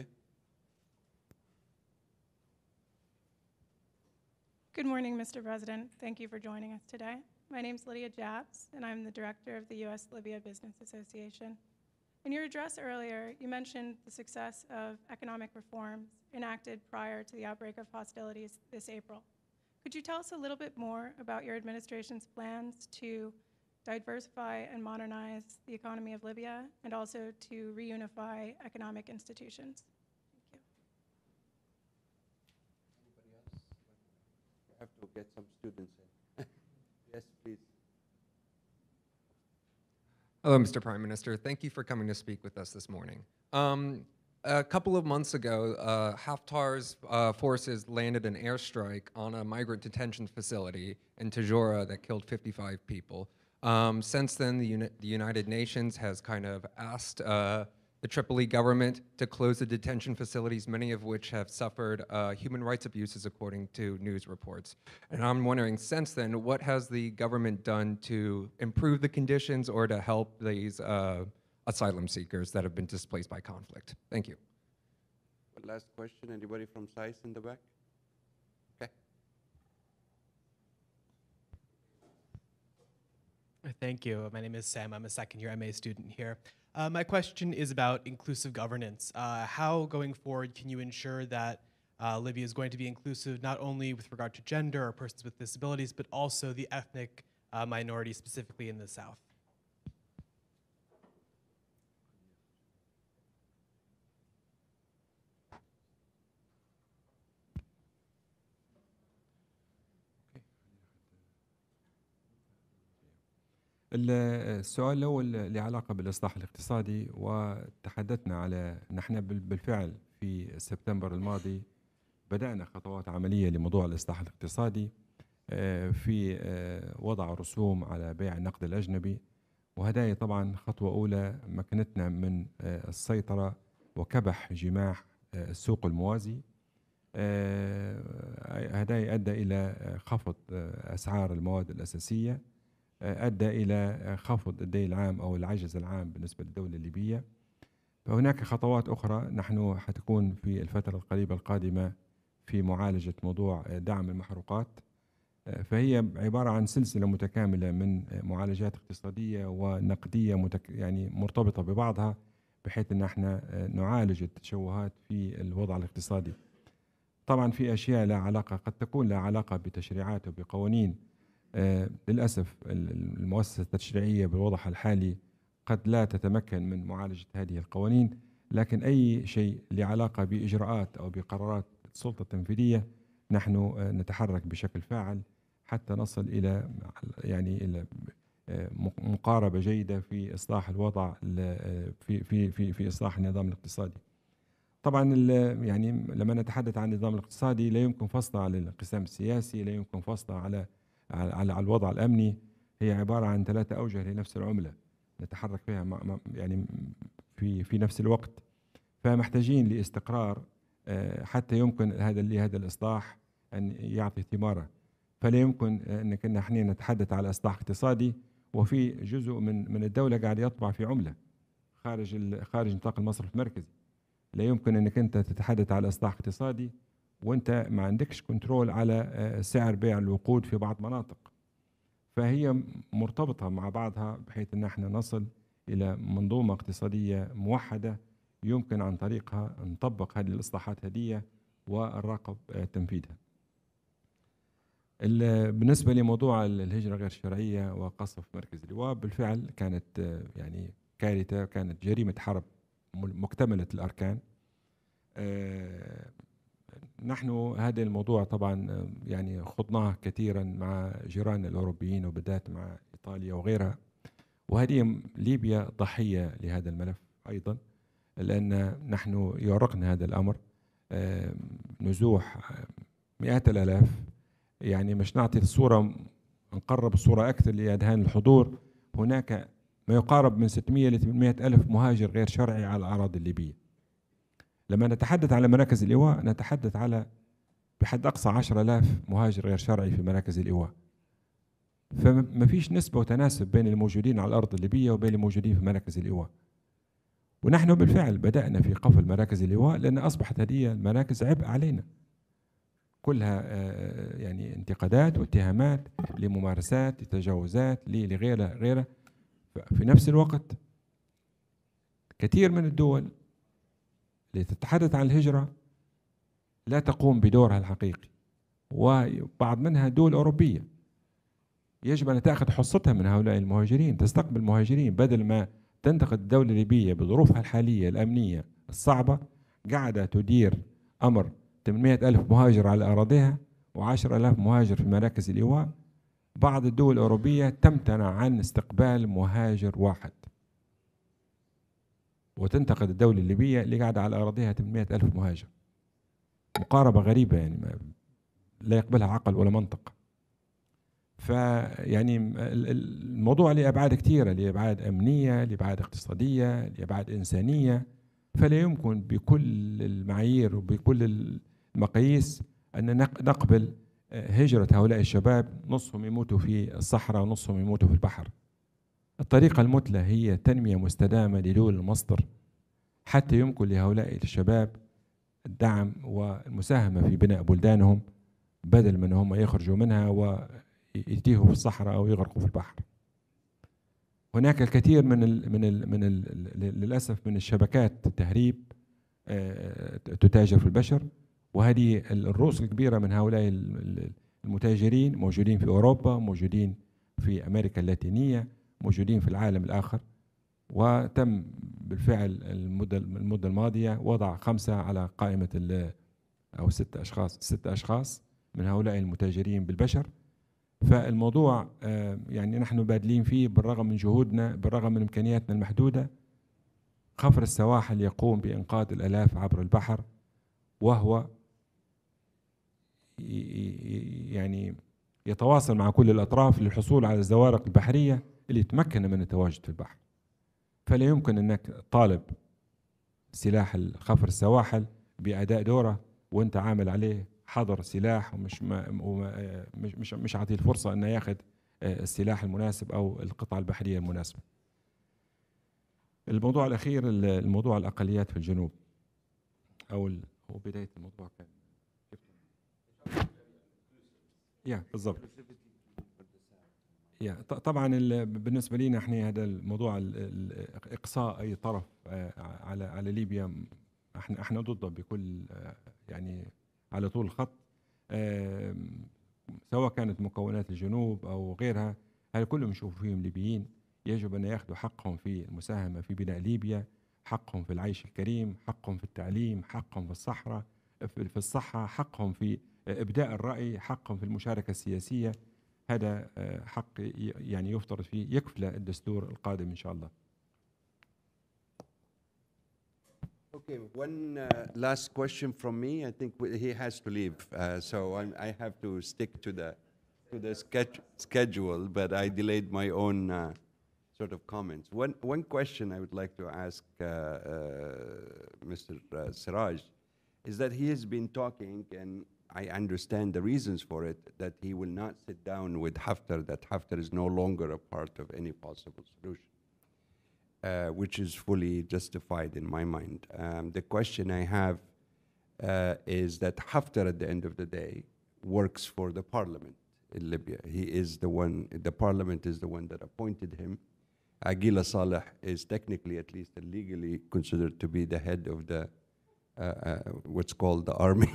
Good morning, Mister President. Thank you for joining us today. My name is Lydia Jabs, and I'm the director of the U S Libya Business Association. In your address earlier, you mentioned the success of economic reforms enacted prior to the outbreak of hostilities this April. Could you tell us a little bit more about your administration's plans to diversify and modernize the economy of Libya and also to reunify economic institutions? Thank you. Anybody else? We have to get some students in. Yes, please. Hello, Mister Prime Minister. Thank you for coming to speak with us this morning. Um, a couple of months ago, uh, Haftar's uh, forces landed an airstrike on a migrant detention facility in Tajora that killed fifty-five people. Um, since then, the, Uni the United Nations has kind of asked uh, the Tripoli government to close the detention facilities, many of which have suffered uh, human rights abuses according to news reports. And I'm wondering, since then, what has the government done to improve the conditions or to help these uh, asylum seekers that have been displaced by conflict? Thank you. One last question, anybody from Faiez in the back? Okay. Thank you. My name is Sam. I'm a second year M A student here. Uh, my question is about inclusive governance. Uh, how, going forward, can you ensure that uh, Libya is going to be inclusive not only with regard to gender or persons with disabilities, but also the ethnic uh, minorities, specifically in the south? السؤال الأول له علاقة بالإصلاح الاقتصادي، وتحدثنا على نحن بالفعل في سبتمبر الماضي بدأنا خطوات عملية لموضوع الإصلاح الاقتصادي في وضع رسوم على بيع النقد الأجنبي، وهذا طبعا خطوة أولى مكنتنا من السيطرة وكبح جماح السوق الموازي. هذا أدى إلى خفض أسعار المواد الأساسية، أدى إلى خفض الدين العام أو العجز العام بالنسبة للدولة الليبية. فهناك خطوات أخرى نحن حتكون في الفترة القريبة القادمة في معالجة موضوع دعم المحروقات، فهي عبارة عن سلسلة متكاملة من معالجات اقتصادية ونقدية متك يعني مرتبطة ببعضها، بحيث ان احنا نعالج التشوهات في الوضع الاقتصادي. طبعا في اشياء لها علاقه، قد تكون لها علاقه بتشريعات وبقوانين. آه للاسف المؤسسه التشريعيه بالوضع الحالي قد لا تتمكن من معالجه هذه القوانين، لكن اي شيء له علاقه باجراءات او بقرارات السلطه التنفيذيه نحن نتحرك بشكل فاعل حتى نصل الى يعني الى مقاربه جيده في اصلاح الوضع في في في في اصلاح النظام الاقتصادي. طبعا يعني لما نتحدث عن النظام الاقتصادي لا يمكن فصله على الانقسام السياسي، لا يمكن فصله على على على الوضع الامني. هي عباره عن ثلاثه اوجه لنفس العمله نتحرك فيها مع يعني في في نفس الوقت. فمحتاجين لاستقرار حتى يمكن هذا لهذا الاصلاح ان يعطي ثماره. فلا يمكن انك نحن نتحدث على اصلاح اقتصادي وفي جزء من من الدوله قاعد يطبع في عمله خارج خارج نطاق المصرف المركزي. لا يمكن انك انت تتحدث على اصلاح اقتصادي وانت ما عندكش كنترول على سعر بيع الوقود في بعض مناطق. فهي مرتبطه مع بعضها بحيث ان احنا نصل الى منظومه اقتصاديه موحده يمكن عن طريقها نطبق هذه الاصلاحات هديه ونراقب تنفيذها. بالنسبه لموضوع الهجره غير الشرعيه وقصف مركز اللواء، بالفعل كانت يعني كارثه، كانت جريمه حرب مكتمله الاركان. نحن هذا الموضوع طبعا يعني خضناه كثيرا مع جيراننا الاوروبيين وبالذات مع ايطاليا وغيرها، وهذه ليبيا ضحيه لهذا الملف ايضا، لان نحن يؤرقنا هذا الامر. نزوح مئات الالاف، يعني مش نعطي الصوره، نقرب الصوره اكثر لاذهان الحضور. هناك ما يقارب من ستمئة إلى ثمانمئة ألف مهاجر غير شرعي على الأراضي الليبية. لما نتحدث على مراكز الإيواء نتحدث على بحد أقصى عشرة آلاف مهاجر غير شرعي في مراكز الإيواء. فما فيش نسبة وتناسب بين الموجودين على الأرض الليبية وبين الموجودين في مراكز الإيواء. ونحن بالفعل بدأنا في قفل مراكز الإيواء لأن أصبحت هذه المراكز عبء علينا. كلها يعني انتقادات واتهامات لممارسات لتجاوزات لغيرها غيرها. في نفس الوقت كثير من الدول اللي تتحدث عن الهجرة لا تقوم بدورها الحقيقي، وبعض منها دول أوروبية يجب أن تأخذ حصتها من هؤلاء المهاجرين، تستقبل المهاجرين بدل ما تنتقد الدولة الليبية بظروفها الحالية الأمنية الصعبة. قاعدة تدير أمر ثمانمئة ألف مهاجر على أراضيها وعشرة آلاف مهاجر في مراكز الإيواء. بعض الدول الأوروبية تمتنع عن استقبال مهاجر واحد وتنتقد الدولة الليبية اللي قاعدة على أراضيها ثمانمئة ألف مهاجر. مقاربة غريبة يعني ما لا يقبلها عقل ولا منطق. فيعني الموضوع له أبعاد كثيرة، له أبعاد أمنية، له أبعاد اقتصادية، له أبعاد إنسانية. فلا يمكن بكل المعايير وبكل المقاييس أن نقبل هجرة هؤلاء الشباب، نصهم يموتوا في الصحراء ونصهم يموتوا في البحر. الطريقة المثلى هي تنمية مستدامة لدول المصدر حتى يمكن لهؤلاء الشباب الدعم والمساهمة في بناء بلدانهم بدل من هم يخرجوا منها ويتيهوا في الصحراء أو يغرقوا في البحر. هناك الكثير من ال من ال من ال للأسف من الشبكات التهريب تتاجر في البشر، وهذه الرؤوس الكبيرة من هؤلاء المتاجرين موجودين في أوروبا، موجودين في أمريكا اللاتينية، موجودين في العالم الآخر. وتم بالفعل المدة المدة الماضية وضع خمسة على قائمة أو ستة أشخاص ستة أشخاص من هؤلاء المتاجرين بالبشر. فالموضوع يعني نحن بادلين فيه بالرغم من جهودنا، بالرغم من إمكانياتنا المحدودة. خفر السواحل يقوم بإنقاذ الآلاف عبر البحر، وهو يعني يتواصل مع كل الأطراف للحصول على الزوارق البحرية اللي تمكن من التواجد في البحر. فلا يمكن أنك طالب سلاح خفر السواحل بأداء دوره وأنت عامل عليه حظر سلاح ومش ما مش مش مش عاطيه الفرصة أنه ياخذ السلاح المناسب أو القطعة البحرية المناسبة. الموضوع الأخير الموضوع الأقليات في الجنوب أو هو بداية الموضوع كان يا بالضبط طبعا بالنسبه لنا احنا هذا الموضوع اقصاء اي طرف على على ليبيا احنا احنا ضده بكل يعني على طول الخط، سواء كانت مكونات الجنوب او غيرها. هذا كلهم نشوف فيهم ليبيين، يجب ان ياخذوا حقهم في المساهمه في بناء ليبيا، حقهم في العيش الكريم، حقهم في التعليم، حقهم في الصحراء في الصحه، حقهم في ابداء الراي، حقهم في المشاركه السياسيه. هذا حق يعني يفترض فيه يكفله الدستور القادم إن شاء الله. Okay, one uh, last question from me. I think he has to leave, uh, so I'm, I have to stick to the to the sketch, schedule. But I delayed my own uh, sort of comments. One one question I would like to ask uh, uh, Mister Sarraj is that he has been talking, and I understand the reasons for it, that he will not sit down with Haftar, that Haftar is no longer a part of any possible solution, uh, which is fully justified in my mind. Um, the question I have uh, is that Haftar, at the end of the day, works for the parliament in Libya. He is the one, the parliament is the one that appointed him. Aguila Saleh is technically, at least legally, considered to be the head of the, uh, uh, what's called the army.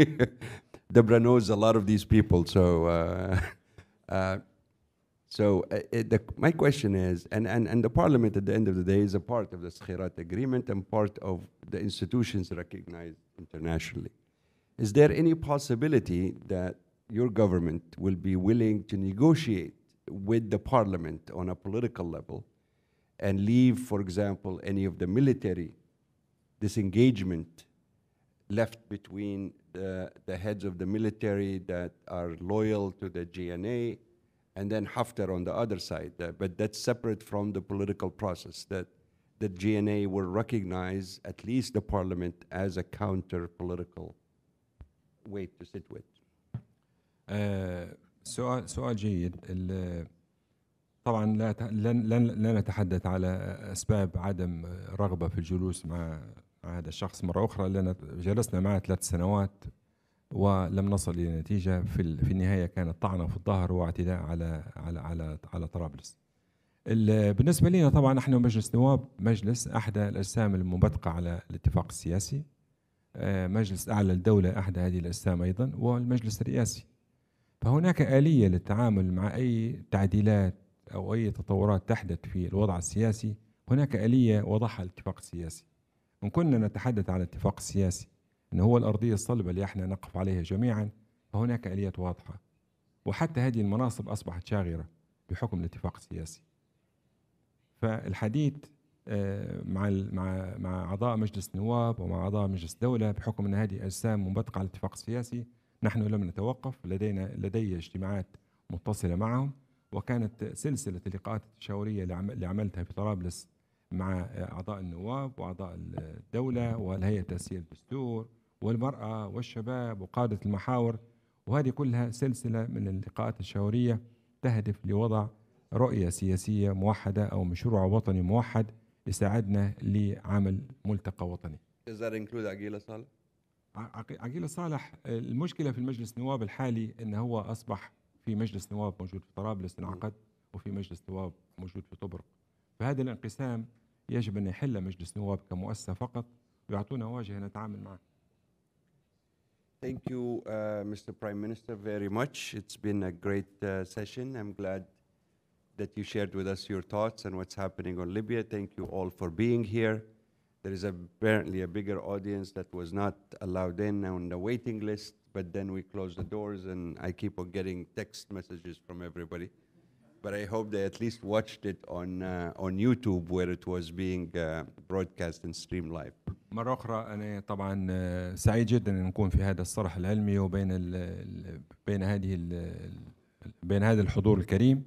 Debra knows a lot of these people, so uh, uh, so uh, it, the, my question is, and, and, and the parliament at the end of the day is a part of the Skhirat agreement and part of the institutions recognized internationally. Is there any possibility that your government will be willing to negotiate with the parliament on a political level and leave, for example, any of the military disengagement left between the, the heads of the military that are loyal to the G N A and then Haftar on the other side, uh, but that's separate from the political process, that the G N A will recognize at least the parliament as a counter-political way to sit with? uh, سؤال سؤال جيد. طبعا لا لن لن لا نتحدث على أسباب عدم رغبة في الجلوس مع هذا الشخص مرة أخرى، لأن جلسنا معه ثلاث سنوات ولم نصل إلى نتيجة. في في النهاية كانت طعنة في الظهر واعتداء على على على على طرابلس. بالنسبة لنا طبعا احنا مجلس نواب مجلس أحدى الأجسام المنبثقة على الاتفاق السياسي، مجلس أعلى الدولة أحدى هذه الأجسام أيضا، والمجلس الرئاسي. فهناك آلية للتعامل مع أي تعديلات أو أي تطورات تحدث في الوضع السياسي، هناك آلية وضعها الاتفاق السياسي. إن كنا نتحدث عن الاتفاق السياسي أنه هو الأرضية الصلبة اللي احنا نقف عليها جميعا، فهناك آليات واضحة، وحتى هذه المناصب أصبحت شاغرة بحكم الاتفاق السياسي. فالحديث مع مع مع أعضاء مجلس نواب ومع أعضاء مجلس دولة بحكم أن هذه أجسام منبثقة على الاتفاق السياسي، نحن لم نتوقف، لدينا لدي اجتماعات متصلة معهم، وكانت سلسلة اللقاءات التشاورية اللي عملتها في طرابلس مع أعضاء النواب وأعضاء الدولة والهيئة التأسيسية للدستور والمرأة والشباب وقادة المحاور، وهذه كلها سلسلة من اللقاءات التشاورية تهدف لوضع رؤية سياسية موحدة أو مشروع وطني موحد يساعدنا لعمل ملتقى وطني. Does that include Aguila Saleh? عقيلة صالح، المشكلة في المجلس النواب الحالي أنه هو أصبح في مجلس نواب موجود في طرابلس انعقد، وفي مجلس نواب موجود في طبرق. فهذا الانقسام يجب أن يحل مجلس نواب كمؤسسة فقط ويعطونا واجهة نتعامل معه. Thank you, uh, Mister Prime Minister, very much. It's been a great uh, session. I'm glad that you shared with us your thoughts and what's happening on Libya. Thank you all for being here. There is apparently a bigger audience that was not allowed in on the waiting list, but then we closed the doors and I keep on getting text messages from everybody. But I hope they at least watched it on uh, on YouTube where it was being uh, broadcast and streamed live. مرة أخرى أنا طبعا سعيد جدا أن نكون في هذا الصرح العلمي وبين ال بين هذه ال بين هذا الحضور الكريم.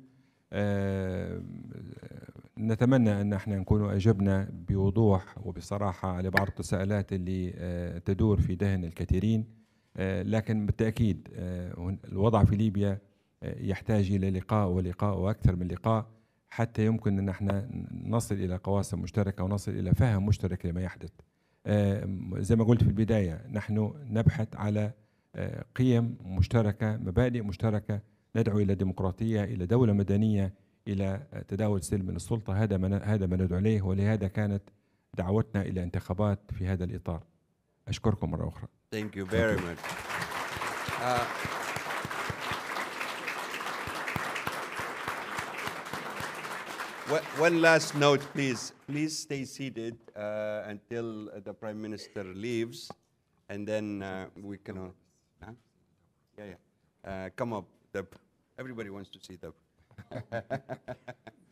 نتمنى أن احنا نكون أجبنا بوضوح وبصراحة على بعض التساؤلات اللي تدور في ذهن الكثيرين، لكن بالتأكيد الوضع في ليبيا يحتاج إلى لقاء ولقاء وأكثر من لقاء حتى يمكن أن احنا نصل إلى قواسم مشتركة ونصل إلى فهم مشترك لما يحدث. زي ما قلت في البداية، نحن نبحث على قيم مشتركة، مبادئ مشتركة ندعو إلى ديمقراطية، إلى دولة مدنية، إلى تداول السلم من السلطة. هذا ما هذا ما ندعو إليه، ولهذا كانت دعوتنا إلى انتخابات في هذا الإطار. أشكركم مرة أخرى. Thank you very much. Uh, One last note, please. Please stay seated uh, until the Prime Minister leaves, and then uh, we can. Uh, huh? Yeah, yeah. Uh, come up. The, everybody wants to see the.